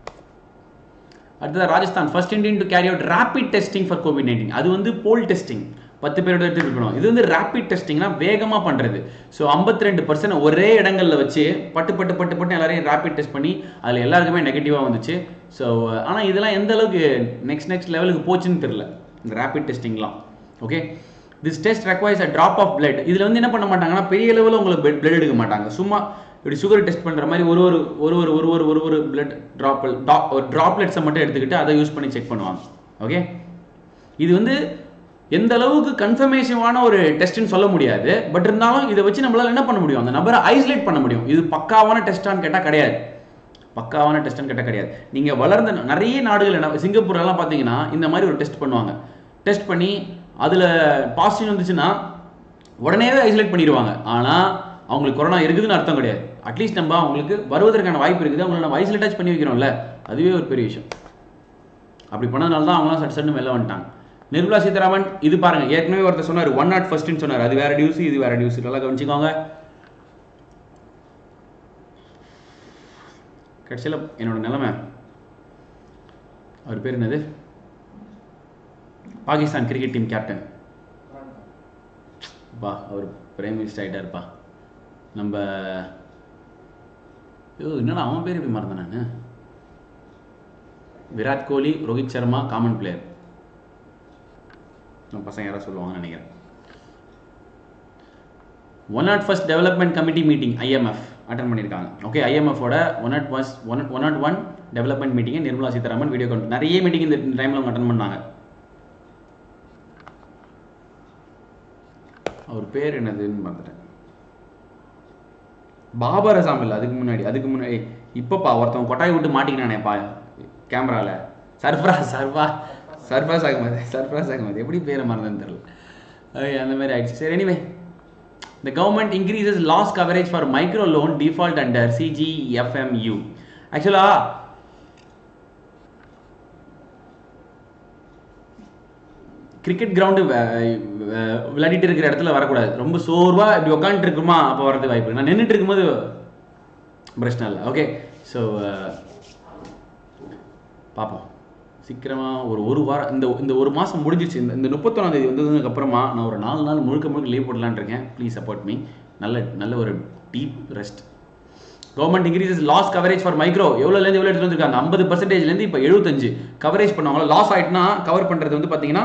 அடுத்தது Rajasthan first Indian to carry out rapid testing for COVID nineteen. அது வந்து போல் டெஸ்டிங், பத்து பேரோட எடுத்து இருக்கணும். இது வந்து ரேபிட் டெஸ்டிங்னா வேகமாக பண்ணுறது. ஸோ ஐம்பத்தி ரெண்டு பர்சன்ட் ஒரே இடங்களில் வச்சு பட்டு பட்டு பட்டு பட்டு எல்லாரையும் ரேபிட் டெஸ்ட் பண்ணி அதில் எல்லாருக்குமே நெகட்டிவாக வந்துச்சு. ஸோ ஆனால் இதெல்லாம் எந்த அளவுக்கு நெக்ஸ்ட் நெக்ஸ்ட் லெவலுக்கு போச்சுன்னு தெரியல இந்த ரேபிட் டெஸ்டிங்லாம். Okay, this test requires a drop of blood. இதில் வந்து என்ன பண்ண மாட்டாங்கன்னா பெரிய லெவலில் உங்களுக்கு பிளட் எடுக்க மாட்டாங்க. சும்மா இப்படி சுகர் டெஸ்ட் பண்ணுற மாதிரி ஒரு ஒரு ஒரு ஒரு ஒரு ஒரு ஒரு ஒரு பிளட் ட்ராப் ட்ராப்லெட்ஸை மட்டும் எடுத்துக்கிட்டு அதை யூஸ் பண்ணி செக் பண்ணுவாங்க. ஓகே, இது வந்து எந்த அளவுக்கு கன்ஃபர்மேஷனான ஒரு டெஸ்ட்னு சொல்ல முடியாது. பட் இருந்தாலும் இதை வச்சு நம்மளால என்ன பண்ண முடியும்? அந்த நபரை ஐசோலேட் பண்ண முடியும். இது பக்காவான டெஸ்டான்னு கேட்டால் கிடையாது. பக்காவான டெஸ்ட்னு கேட்டால் கிடையாது. நீங்கள் வளர்ந்த நிறைய நாடுகள் என்ன, சிங்கப்பூர்லாம் பார்த்தீங்கன்னா இந்த மாதிரி ஒரு டெஸ்ட் பண்ணுவாங்க. டெஸ்ட் பண்ணி அதில் பாசிட்டிவ் வந்துச்சுன்னா உடனே ஐசோலேட் பண்ணிடுவாங்க. ஆனால் அவங்களுக்கு கொரோனா இருக்குதுன்னு அர்த்தம் கிடையாது. அட்லீஸ்ட் நம்ம அவங்களுக்கு வருவதற்கான வாய்ப்பு இருக்குது, அவங்களை நம்ம ஐசோலேட் பண்ணி வைக்கிறோம்ல, அதுவே ஒரு பெரிய விஷயம். அப்படி பண்ணதுனால தான் அவங்களாம் சட்டு சட்டு வெளில வந்துட்டாங்க. நிர்மலா சீதாராமன் இது பாருங்க, ஏற்கனவே ஒருத்தர் சொன்னார் ஒன் நாட் ஃபர்ஸ்ட்னு சொன்னார். அது வேற நியூஸ், இது வேற நியூஸ். நல்லா கவனிச்சுக்கோங்க. கடைசியில் என்னோட நிலைமை, அவர் பேர் என்னது, பாகிஸ்தான் கிரிக்கெட் டீம் கேப்டன் பா, அவர் பிரைம் மினிஸ்டர் ஆகிட்டாருப்பா. நம்ம என்னடா அவன் பேர் எப்படி மறந்தேன் நான்? Virat Kohli, Rohit Sharma common player. நம்ம பசங்க யாராவது சொல்லுவாங்கன்னு நினைக்கிறேன். One nought first development committee meeting IMF attend பண்ணியிருக்காங்க. ஓகே, ஐஎம்எஃபோட one nought first one one nought one development மீட்டிங்கை நிர்மலா சீதாராமன் வீடியோ கான்ஃபரன்ஸ், நிறைய மீட்டிங் இந்த டைமில் அவங்க அட்டன் பண்ணாங்க. அவர் பேர் என்னதுன்னு பார்த்துட்டேன். பாபர் அசாம் இல்லை, அதுக்கு முன்னாடி அதுக்கு முன்னாடி இப்போப்பா ஒருத்தவங்க கொட்டாய் விட்டு மாட்டிக்கினானேப்பா கேமராவில், சர்ஃப்ராஸ் சர்வா சர்ஃப்ராஸ் அகமது சர்ஃப்ராஸ் அகமது எப்படி பேரை மறந்ததுன்னு தெரியல, அந்த மாதிரி ஆயிடுச்சு. சரி, anyway the government increases loss coverage for micro loan default under C G F M U. ஆக்சுவலா கிரிக்கெட் கிரவுண்டு விளையாடிட்டு இருக்கிற இடத்துல வரக்கூடாது. ரொம்ப சோர்வா இப்படி உட்காந்துட்டு இருக்குமா அப்போ வரது வாய்ப்பு. நான் நின்றுட்டு இருக்கும்போது பிரச்சனை இல்லை. ஓகே, ஸோ பார்ப்போம் சீக்கிரமாக ஒரு ஒரு வாரம் இந்த இந்த ஒரு மாதம் முடிஞ்சிச்சு. இந்த இந்த முப்பத்தொன்னாம் தேதி வந்ததுக்கு அப்புறமா நான் ஒரு நாலு நாள் முழுக்க முழுக்க லீவ் போடலான்னு இருக்கேன். Please support me. நல்ல நல்ல ஒரு deep rest. Government increases loss coverage for micro. எவ்வளோலேருந்து எவ்வளோ எடுத்துட்டு வந்துருக்காங்க? ஐம்பது பர்சன்டேஜ்லேருந்து இப்போ எழுபத்தஞ்சு கவரேஜ் பண்ணுவாங்க. லாஸ் ஆகிட்டுனா கவர் பண்ணுறது வந்து பார்த்தீங்கன்னா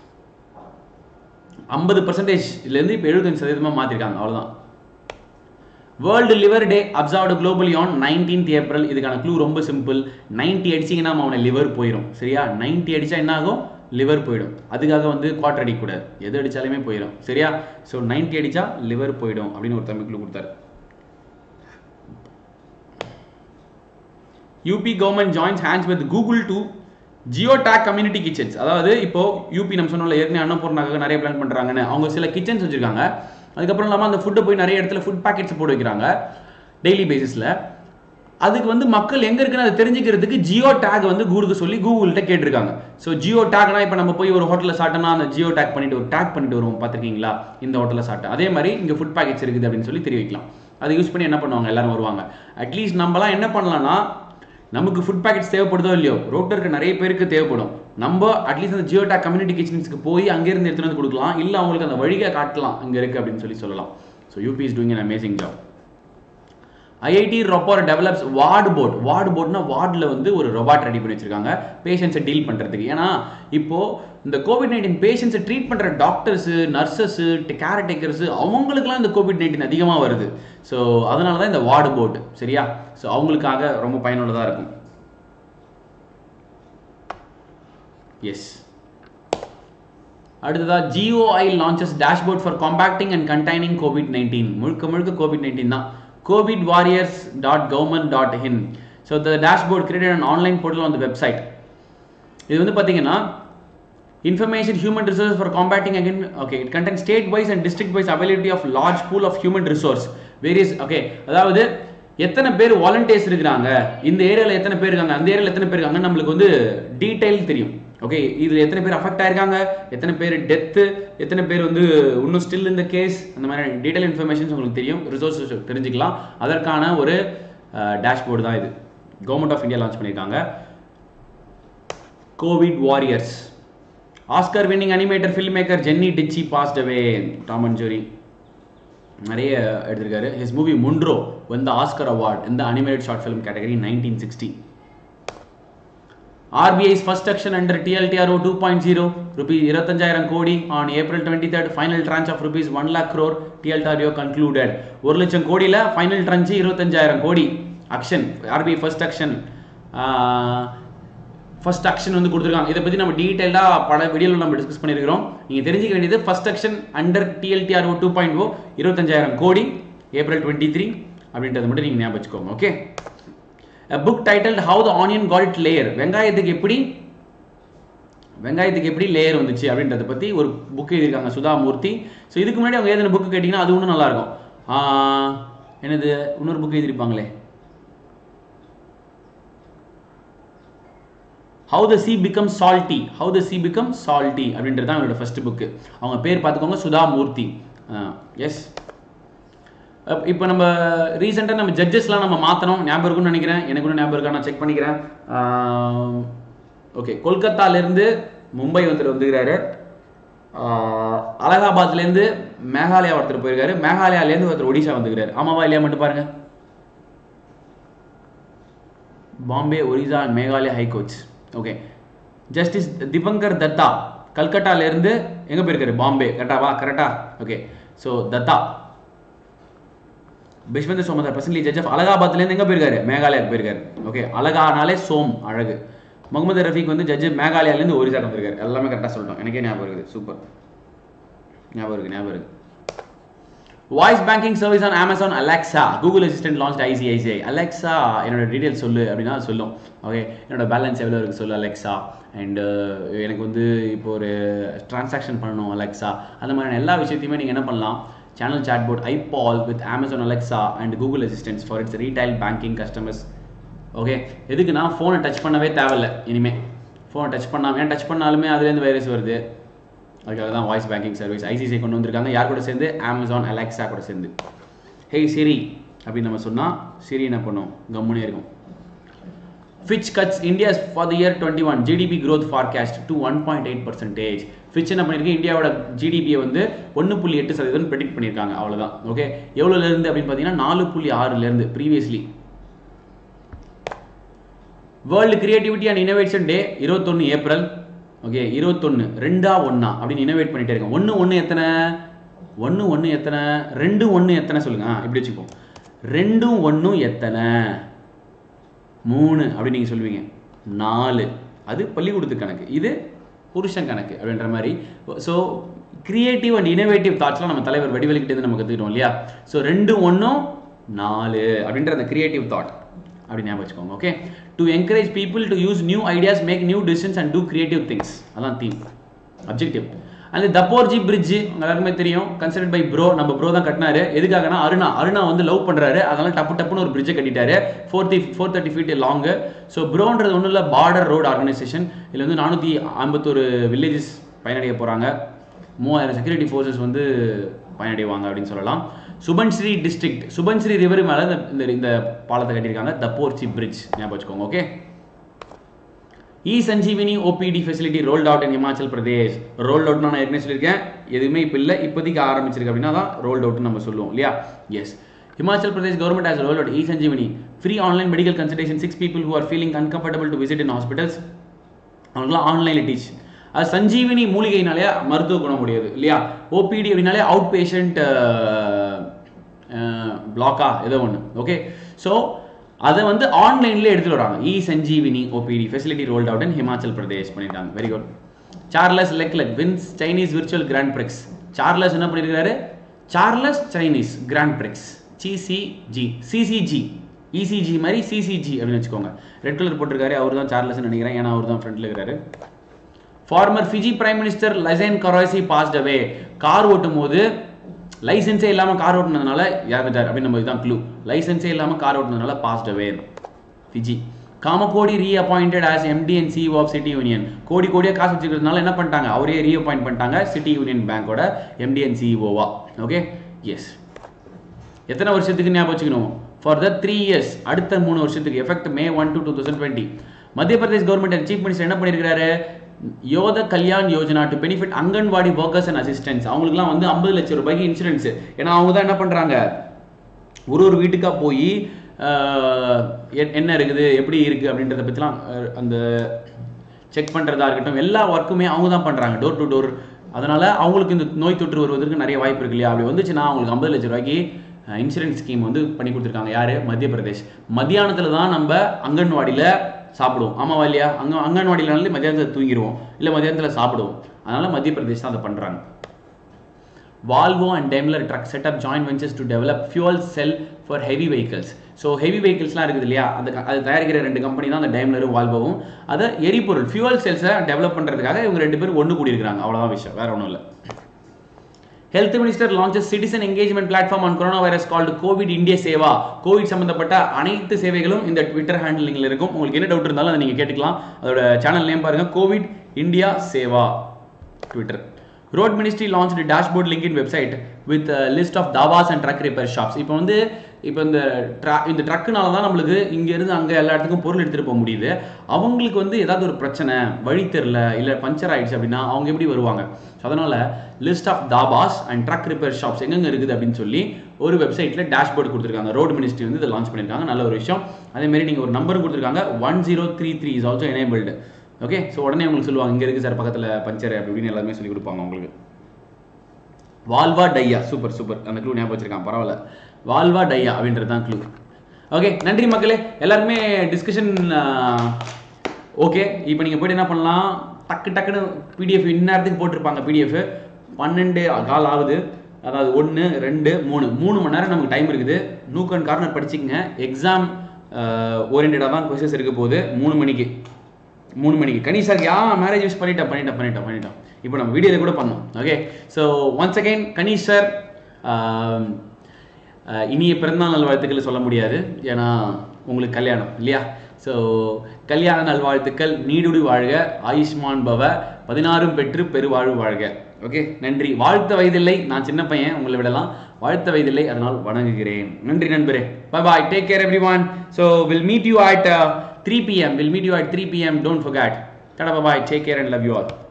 ஐம்பது பர்சன்டேஜ்லேருந்து இப்போ எழுபத்தஞ்சு சதவீதமாக மாற்றிருக்காங்க. அவ்வளோதான். World liver day observed globally on nineteenth April. இதுக்கான க்ளூ ரொம்ப சிம்பிள். நைன்ட்டி அடிச்சிங்கன்னா அவனை லிவர் போயிடும். சரியா? நைன்ட்டி அடிச்சா என்ன ஆகும்? லிவர் போயிடும். அதுக்காக வந்து குவார்டர் அடிக்கக்கூடாது, எது அடித்தாலுமே போயிடும். சரியா? ஸோ நைன்ட்டி அடிச்சா லிவர் போயிடும் அப்படின்னு ஒரு தமிழ் க்ளூ கொடுத்தாரு. UP government joins hands with Google to geo tag community kitchens. அதாவது இப்போ யூபி நம்ம சொன்னோம்ல ஏற்கனவே அன்னபூர்ணாக்காக நிறைய பிளான் பண்றாங்கன்னு, அவங்க சில கிச்சன்ஸ் வச்சிருக்காங்க. அதுக்கப்புறம் இல்லாமல் அந்த ஃபுட்டை போய் நிறைய இடத்துல ஃபுட் பேக்கெட்ஸ் போட்டு வைக்கிறாங்க டெய்லி பேசிஸில். அதுக்கு வந்து மக்கள் எங்கே இருக்குன்னு அதை தெரிஞ்சுக்கிறதுக்கு ஜியோ டேக் வந்து கூகுளுக்கு சொல்லி கூகுள்கிட்ட கேட்டிருக்காங்க. ஸோ ஜியோ டேக்னா இப்போ நம்ம போய் ஒரு ஹோட்டலில் சாப்பிட்டோம்னா அந்த ஜியோ டேக் பண்ணிட்டு ஒரு டேக் பண்ணிட்டு வருவோம், பார்த்துருக்கீங்களா? இந்த ஹோட்டலில் சாப்பிட்டேன் அதே மாதிரி இங்கே ஃபுட் பேக்கெட்ஸ் இருக்குது அப்படின்னு சொல்லி தெரிவிக்கலாம். அதை யூஸ் பண்ணி என்ன பண்ணுவாங்க, எல்லாரும் வருவாங்க. அட்லீஸ்ட் நம்மலாம் என்ன பண்ணலாம்னா, நமக்கு ஃபுட் பேக்கெட்ஸ் தேவைப்படுதோ இல்லையோ, ரோட்டில் இருக்க நிறைய பேருக்கு தேவைப்படும். நம்ம அட்லீஸ்ட் அந்த ஜியோ டேக் கம்யூனிட்டி கிச்சன்ஸ்க்கு போய் அங்கேருந்து எடுத்துகிட்டு வந்து கொடுக்கலாம், இல்லை அவங்களுக்கு அந்த வழியை காட்டலாம் இங்கே இருக்குது அப்படின்னு சொல்லி சொல்லலாம். So UP is doing an amazing job. I I T Ropar develops ward bot. Ward போட்னா வார்டில் வந்து ஒரு ரொபாட் ரெடி பண்ணி வச்சிருக்காங்க பேஷண்ட்ஸை டீல் பண்ணுறதுக்கு. ஏன்னா இப்போ இந்த கோவிட் நைன்டீன் பேஷண்ட்ஸை ட்ரீட் பண்ணுற டாக்டர்ஸு, நர்சஸ்ஸு, கேர் டேக்கர்ஸு அவங்களுக்குலாம் இந்த கோவிட் நைன்டீன் அதிகமாக வருது. ஸோ அதனால தான் இந்த வார்டு போட், சரியா? ஸோ அவங்களுக்காக ரொம்ப பயனுள்ளதாக இருக்கும். எஸ். அடுத்ததா GOI launches dashboard for combating and containing COVID nineteen. முழுக்க முழுக்க கோவிட் நைன்டீன் தான். covid warriors dot government dot in. So the dashboard created an online portal on the website. இது வந்து பாத்தீங்கன்னா information human resources for combating again. Okay, it contains state wise and district wise availability of large pool of human resource various. Okay, அதாவது எத்தனை பேர் volunteers இருக்காங்க, இந்த ஏரியால எத்தனை பேர் இருக்காங்க, அந்த ஏரியால எத்தனை பேர் இருக்காங்க, நம்மளுக்கு வந்து டீடைல் தெரியும். ஓகே, இதுல எத்தனை பேர் அஃபெக்ட் ஆயிருக்காங்க, எத்தனை பேர் டெத்து, எத்தனை பேர் வந்து இன்னும் ஸ்டில் இந்த கேஸ், அந்த மாதிரி டீடைல் இன்ஃபர்மேஷன்ஸ் உங்களுக்கு தெரியும், ரிசோர்ஸஸ் தெரிஞ்சுக்கலாம். அதற்கான ஒரு டேஷ்போர்டு தான் இது. கவர்மெண்ட் ஆஃப் இந்தியா லான்ச் பண்ணியிருக்காங்க. COVID warriors. Oscar winning animator filmmaker Gene Deitch passed away. Tom and Jerry நிறைய எடுத்திருக்காரு. His movie Munro won the Oscar award in the animated short film category in nineteen sixty. R B I's first action under T L T R O two point oh rupees இருபத்தஞ்சாயிரம் கோடி on April twenty-third. Final tranche of rupees one lakh crore T L T R O concluded. ஒரு லட்சம் கோடியில final tranche இருபத்தஞ்சாயிரம் கோடி auction. R B I first auction first auction வந்து கொடுத்துருக்காங்க. இதை பற்றி நம்ம டீட்டெயிலாக பல வீடியோவில் நம்ம டிஸ்கஸ் பண்ணியிருக்கிறோம். நீங்கள் தெரிஞ்சிக்க வேண்டியது first auction under T L T R O two point oh இருபத்தஞ்சாயிரம் கோடி ஏப்ரல் டுவெண்ட்டி த்ரீ அப்படின்றத மட்டும் நீங்கள் ஞாபகம் வச்சுக்கோங்க. Okay. A book titled How the Onion Got its Layer. வெங்காயத்துக்கு எப்படி வெங்காயத்துக்கு எப்படி லேயர் வந்துச்சு அப்படின்றத பற்றி ஒரு புக் எழுதியிருக்காங்க சுதா மூர்த்தி. ஸோ இதுக்கு முன்னாடி அவங்க எழுதின புக்கு கேட்டிங்கன்னா அது இன்னும் நல்லாயிருக்கும். என்னது இன்னொரு புக் எழுதியிருப்பாங்களே, How the Sea Becomes Salty. How the Sea Becomes Salty அப்படின்றது தான் அவங்களோட ஃபர்ஸ்ட் புக்கு. அவங்க பேர் பார்த்துக்கோங்க, சுதா மூர்த்தி. எஸ். இப்போ நம்ம ரீசெண்டாக நம்ம ஜட்ஜஸ்லாம் நம்ம மாற்றணும், ஞாபகம் இருக்குன்னு நினைக்கிறேன். எனக்கு ஒன்றும் ஞாபகம் இருக்கா, நான் செக் பண்ணிக்கிறேன். ஓகே, கொல்கத்தாலேருந்து மும்பை ஒருத்தர் வந்துக்கிறாரு, அலகாபாத்லேருந்து மேகாலயா ஒருத்தர் போயிருக்காரு, மேகாலயாலேருந்து ஒருத்தர் ஒடிஷா வந்துக்கிறாரு. ஆமாவா இல்லையா மட்டும் பாருங்க. Bombay, Orissa and Meghalaya high courts. Okay. Justice Dipankar Datta கல்கட்டாலேருந்து எங்கே போயிருக்காரு, பாம்பே. கரெக்டாவா? கரெக்டா? Okay. So Datta Biswanath Somadder presently judge of அலகாபாத்லேருந்து எங்கே போயிருக்காரு, மேகாலயாவுக்கு போயிருக்காரு. ஓகே. அலகானாலே சோம் அழகு. முகமது ரஃபீக் வந்து ஜட்ஜ் மேகாலயாலேருந்து ஒரிசாக்கு வந்திருக்காரு. எல்லாமே கரெக்டாக சொல்லிட்டோம். எனக்கே ஞாபகம் இருக்குது. சூப்பர், ஞாபகம் இருக்குது ஞாபகம் இருக்குது. Voice banking service on Amazon Alexa. Google assistant launch I C I C I. Alexa என்னோட டீடைல் சொல்லு அப்படின்னா சொல்லும். ஓகே, என்னோட பேலன்ஸ் எவ்வளோ இருக்குது சொல்லு அலெக்ஸா. அண்டு எனக்கு வந்து இப்போ ஒரு டிரான்சாக்ஷன் பண்ணணும் அலெக்ஸா. அந்த மாதிரியான எல்லா விஷயத்தையுமே நீங்கள் என்ன பண்ணலாம், channel chatbot iPol with Amazon Alexa and Google Assistants for its retail banking customers. Okay, எதுக்கு நான் ஃபோனை டச் பண்ணவே தேவையில்லை. இனிமேல் ஃபோனை டச் பண்ணாமல், ஏன் டச் பண்ணாலுமே அதுலேருந்து வைரஸ் வருது. அதுக்காக தான் வாய்ஸ் பேங்கிங் சர்வீஸ் ஐசிஐசிஐ கொண்டு வந்திருக்காங்க. யார் கூட சேர்ந்து? Amazon Alexa கூட சேர்ந்து. ஹே சிரி அப்படின்னு நம்ம சொன்னால் சிரி என்ன பண்ணும், கம்முனே இருக்கும். Fitch cuts India's for the year twenty-one G D P growth forecast to one point eight percentage. Fitch என்ன பண்ணிருக்கு, இந்தியாவோட ஜிடிபியை வந்து ஒன்று புள்ளி எட்டு சதவீதம் ப்ரெடிக்ட் பண்ணியிருக்காங்க. அவ்வளோதான். ஓகே, எவ்வளோலேருந்து அப்படின்னு பார்த்தீங்கன்னா நாலு புள்ளி ஆறுலேருந்து previously. World creativity and innovation day இருபத்தொன்று ஏப்ரல். ஓகே, இருபத்தொன்று ரெண்டா ஒன்னா அப்படின்னு இனோவேட் பண்ணிட்டே இருக்கோம். ஒன்று ஒன்று எத்தனை, ஒன்று ஒன்று எத்தனை, ரெண்டு ஒன்று எத்தனை சொல்லுங்க. இப்படி வச்சுப்போம். ரெண்டும் ஒன்றும் எத்தனை, மூணு அப்படின்னு நீங்கள் சொல்லுவீங்க. நாலு அது பள்ளிக்கூடத்து கணக்கு, இது புருஷன் கணக்கு அப்படின்ற மாதிரி. ஸோ கிரியேட்டிவ் அண்ட் இனோவேட்டிவ் தாட்ஸ்லாம் நம்ம தலைவர் வடிவெளிக்கிட்டே நம்ம கற்றுக்கிட்டோம் இல்லையா. ஸோ ரெண்டு ஒன்றும் நாலு அப்படின்ற அந்த கிரியேட்டிவ் தாட். அப்படி ஞாபகம் வச்சுக்கோங்க. Okay, to encourage people to use new ideas, make new decisions and do creative things. அதான் தீம், அப்ஜெக்டிவ். அந்த தப்போர்ஜி பிரிட்ஜ் எல்லாருக்குமே தெரியும், கன்சிடர்ட் பை ப்ரோ, நம்ம ப்ரோ தான் கட்டினாரு. எதுக்காகனா அருணா அருணா வந்து லவ் பண்றாரு, அதனால டப்பு டப்புன்னு ஒரு பிரிட்ஜை கட்டிட்டாரு, forty four thirty feet long. So ப்ரோன்றது ஒன்றும் இல்லை, பார்டர் ரோடு ஆர்கனைசேஷன். இதில் வந்து நானூற்றி ஐம்பத்தொரு வில்லேஜஸ் பயனடைய போகிறாங்க, மூவாயிரம் செக்யூரிட்டி ஃபோர்ஸஸ் வந்து பயனடைவாங்க அப்படின்னு சொல்லலாம். சுபன்ஸ்ரீ டிஸ்ட்ரிக்ட், சுபன்ஸ்ரீ ரிவர் மேலே இந்த இந்த பாலத்தை கட்டியிருக்காங்க, தப்போர்ஜி பிரிட்ஜ் ஞாபகம் வச்சுக்கோங்க. Okay, e Sanjeevani OPD facility rolled out in Himachal Pradesh. Rolled out நான் ஏற்கனவே சொல்லியிருக்கேன், எதுவுமே இப்போ இல்லை, இப்போதைக்கு ஆரம்பிச்சிருக்கு அப்படின்னா தான் ரோல்ட் அவுட்னு நம்ம சொல்லுவோம் இல்லையா. Yes, Himachal Pradesh government has rolled out e Sanjeevani free online medical consultation six people who are feeling uncomfortable to visit in hospitals. அவங்களாம் ஆன்லைனில் டீச். அது சஞ்சீவினி மூலிகைனாலே மருத்துவ குணம் முடியாது இல்லையா. ஓபிடி அப்படின்னாலே அவுட் பேஷண்ட் பிளாக்கா ஏதோ ஒன்று. ஓகே, ஸோ அதை வந்து ஆன்லைன்ல எடுத்துட்டு வராங்க. E Sanjeevani OPD facility rolled out in Himachal Pradesh பண்ணிட்டாங்க. Very good. Charles Leclerc wins Chinese virtual Grand Prix. Charles என்ன பண்ணியிருக்காரு, Charles Chinese Grand Prix CCG CCG ECG மாதிரி சிசிஜி அப்படின்னு வச்சுக்கோங்க. ரெட் கலர் போட்டிருக்காரு, அவர் தான் சார்லஸ் நினைக்கிறேன், ஏன்னா அவர் தான் ஃப்ரண்ட்ல இருக்கிறாரு. Former Fiji prime minister Laisenia Qarase passed away. Car ஓட்டும் போது லைசன்ஸே இல்லாமல் கார் ஓட்டுனதுனால இறந்துட்டார் அப்படின்னு நம்ம இதுதான் க்ளூ. லைசன்ஸே இல்லாமல் கார் ஓட்டுனதுனால passed away Fiji. Kamakodi reappointed as MD and CEO of City Union. கோடி கோடியாக காசு வச்சுக்கிறதுனால என்ன பண்ணிட்டாங்க, அவரே ரீ அப்பாயிண்ட் பண்ணிட்டாங்க சிட்டி யூனியன் பேங்கோட எம்டி அண்ட் சிஇஓவா. Okay, yes. எத்தனை வருஷத்துக்கு ஞாபகம் வச்சுக்கணும், ஃபார் த த்ரீ இயர்ஸ், அடுத்த மூணு வருஷத்துக்கு, effect May one to two thousand twenty. Madhya Pradesh government chief minister என்ன பண்ணியிருக்காரு, Yodha Kalyan Yojana to benefit anganwadi workers and assistants. அவங்களுக்குலாம் வந்து ஐம்பது லட்சம் ரூபாய்க்கு இன்சூரன்ஸ். ஏன்னா அவங்க தான் என்ன பண்ணுறாங்க, ஒரு ஒரு வீட்டுக்காக போய் என்ன இருக்குது எப்படி இருக்குது அப்படின்றத பற்றிலாம் அந்த செக் பண்ணுறதா இருக்கட்டும், எல்லா ஒர்க்குமே அவங்க தான் பண்ணுறாங்க, டோர் டு டோர். அதனால் அவங்களுக்கு இந்த நோய் தொற்று வருவதற்கு நிறைய வாய்ப்பு இருக்கு இல்லையா. அப்படி வந்துச்சுன்னா அவங்களுக்கு ஐம்பது லட்சம் ரூபாய்க்கு இன்சூரன்ஸ் ஸ்கீம் வந்து பண்ணி கொடுத்துருக்காங்க. யார், மத்திய பிரதேஷ். மத்தியானத்தில் தான் நம்ம அங்கன்வாடியில் சாப்பிடுவோம், ஆமாவா இல்லையா. அங்கே அங்கன்வாடியில மத்தியானத்தில் தூங்கிடுவோம், இல்லை மத்தியானத்தில் சாப்பிடுவோம். அதனால் மத்திய பிரதேஷ் தான் அதை பண்ணுறாங்க. Volvo and Daimler truck set up joint ventures to develop fuel cell for heavy vehicles. So heavy வெஹிக்கிள்ஸ்லாம் இருக்குது இல்லையா, அந்த அது தயாரிக்கிற ரெண்டு கம்பெனி தான் அந்த டேம்லரும் வால்வோவும். அதை எரிபொருள் ஃபியூல் செல்ஸை டெவலப் பண்ணுறதுக்காக இவங்க ரெண்டு பேரும் ஒன்று கூடியிருக்காங்க, அவ்வளோதான் விஷயம், வேற ஒன்றும் இல்லை. Health minister launches citizen engagement platform on corona virus called covid India Seva. Covid சம்பந்தப்பட்ட அனைத்து சேவைகளும் இந்த ட்விட்டர் ஹேண்டில் இருக்கும். உங்களுக்கு என்ன டவுட் இருந்தாலும் அதை நீங்கள் கேட்டுக்கலாம். அதோட சேனல் நேம் பாருங்க, covid India Seva Twitter. Road ministry launch dashboard link website with list of dhabas and truck repair shops. இப்போ வந்து இப்போ இந்த ட்ரா இந்த ட்ரக்குனால தான் நம்மளுக்கு இங்கேருந்து அங்கே எல்லா இடத்துக்கும் பொருள் எடுத்துகிட்டு போக முடியுது. அவங்களுக்கு வந்து ஏதாவது ஒரு பிரச்சனை, வழி தெரில, இல்லை பஞ்சர் ஆகிடுச்சு அப்படின்னா அவங்க எப்படி வருவாங்க. ஸோ அதனால் list of dhabas and truck repair shops எங்கெங்கே இருக்குது அப்படின்னு சொல்லி ஒரு வெப்சைட்டில் டேஷ்போர்டு கொடுத்துருக்காங்க. ரோட் மினிஸ்ட்ரி வந்து இதை லான்ச் பண்ணியிருக்காங்க, நல்ல ஒரு விஷயம். அதேமாரி நீங்கள் ஒரு நம்பரும் கொடுத்துருக்காங்க, one zero three three is also enabled. Okay, so உடனே உங்களுக்கு சொல்லுவாங்க இங்கே இருக்குது சார் பக்கத்தில் பஞ்சர் அப்படி அப்படின்னு எல்லாருமே சொல்லி கொடுப்பாங்க உங்களுக்கு. வால்வா டையா, சூப்பர் சூப்பர், அந்த க்ளூ ஞாபகம் வச்சிருக்கான், பரவாயில்ல. வால்வா டையா அப்படின்றது தான் க்ளூ. ஓகே, நன்றி மக்களே. எல்லாருமே டிஸ்கஷன் ஓகே. இப்போ நீங்கள் போய்ட்டு என்ன பண்ணலாம், டக்கு டக்குன்னு பிடிஎஃப் இந்நேரத்துக்கு போட்டிருப்பாங்க. பிடிஎஃப் பன்னெண்டு கால் ஆகுது, அதாவது ஒன்று ரெண்டு மூணு மூணு மணி நேரம் நமக்கு டைம் இருக்குது. நூக் அண்ட் கார்னர் படிச்சுக்கங்க. எக்ஸாம் ஓரியன்டாக தான் கொஸ்டின்ஸ் இருக்க போகுது. மூணு மணிக்கு மூணு மணிக்கு கனி சார் யா மேரேஜ் யூஸ் பண்ணிட்டேன் பண்ணிட்டேன் பண்ணிட்டேன் பண்ணிட்டோம் இப்போ நம்ம வீடியோவில் கூட பண்ணோம். Okay, so once again Kanish sir இனிய பிறந்தநாள் நல்வாழ்த்துக்கள் சொல்ல முடியாது, ஏன்னா உங்களுக்கு கல்யாணம் இல்லையா. ஸோ கல்யாண நல்வாழ்த்துக்கள், நீடுடி வாழ்க, ஆயுஷ்மான் பவ, பதினாறும் பெற்று பெருவாழ்வு வாழ்க. ஓகே, நன்றி. வாழ்த்த வயதில்லை, நான் சின்ன பையன், உங்களை விடலாம். வாழ்த்த வயதில்லை, அதனால் வணங்குகிறேன். நன்றி நண்பரே. Bye bye, take care everyone. So will meet you at three p m We'll meet you at three p m Don't forget. Tada, bye bye. Take care and love you all.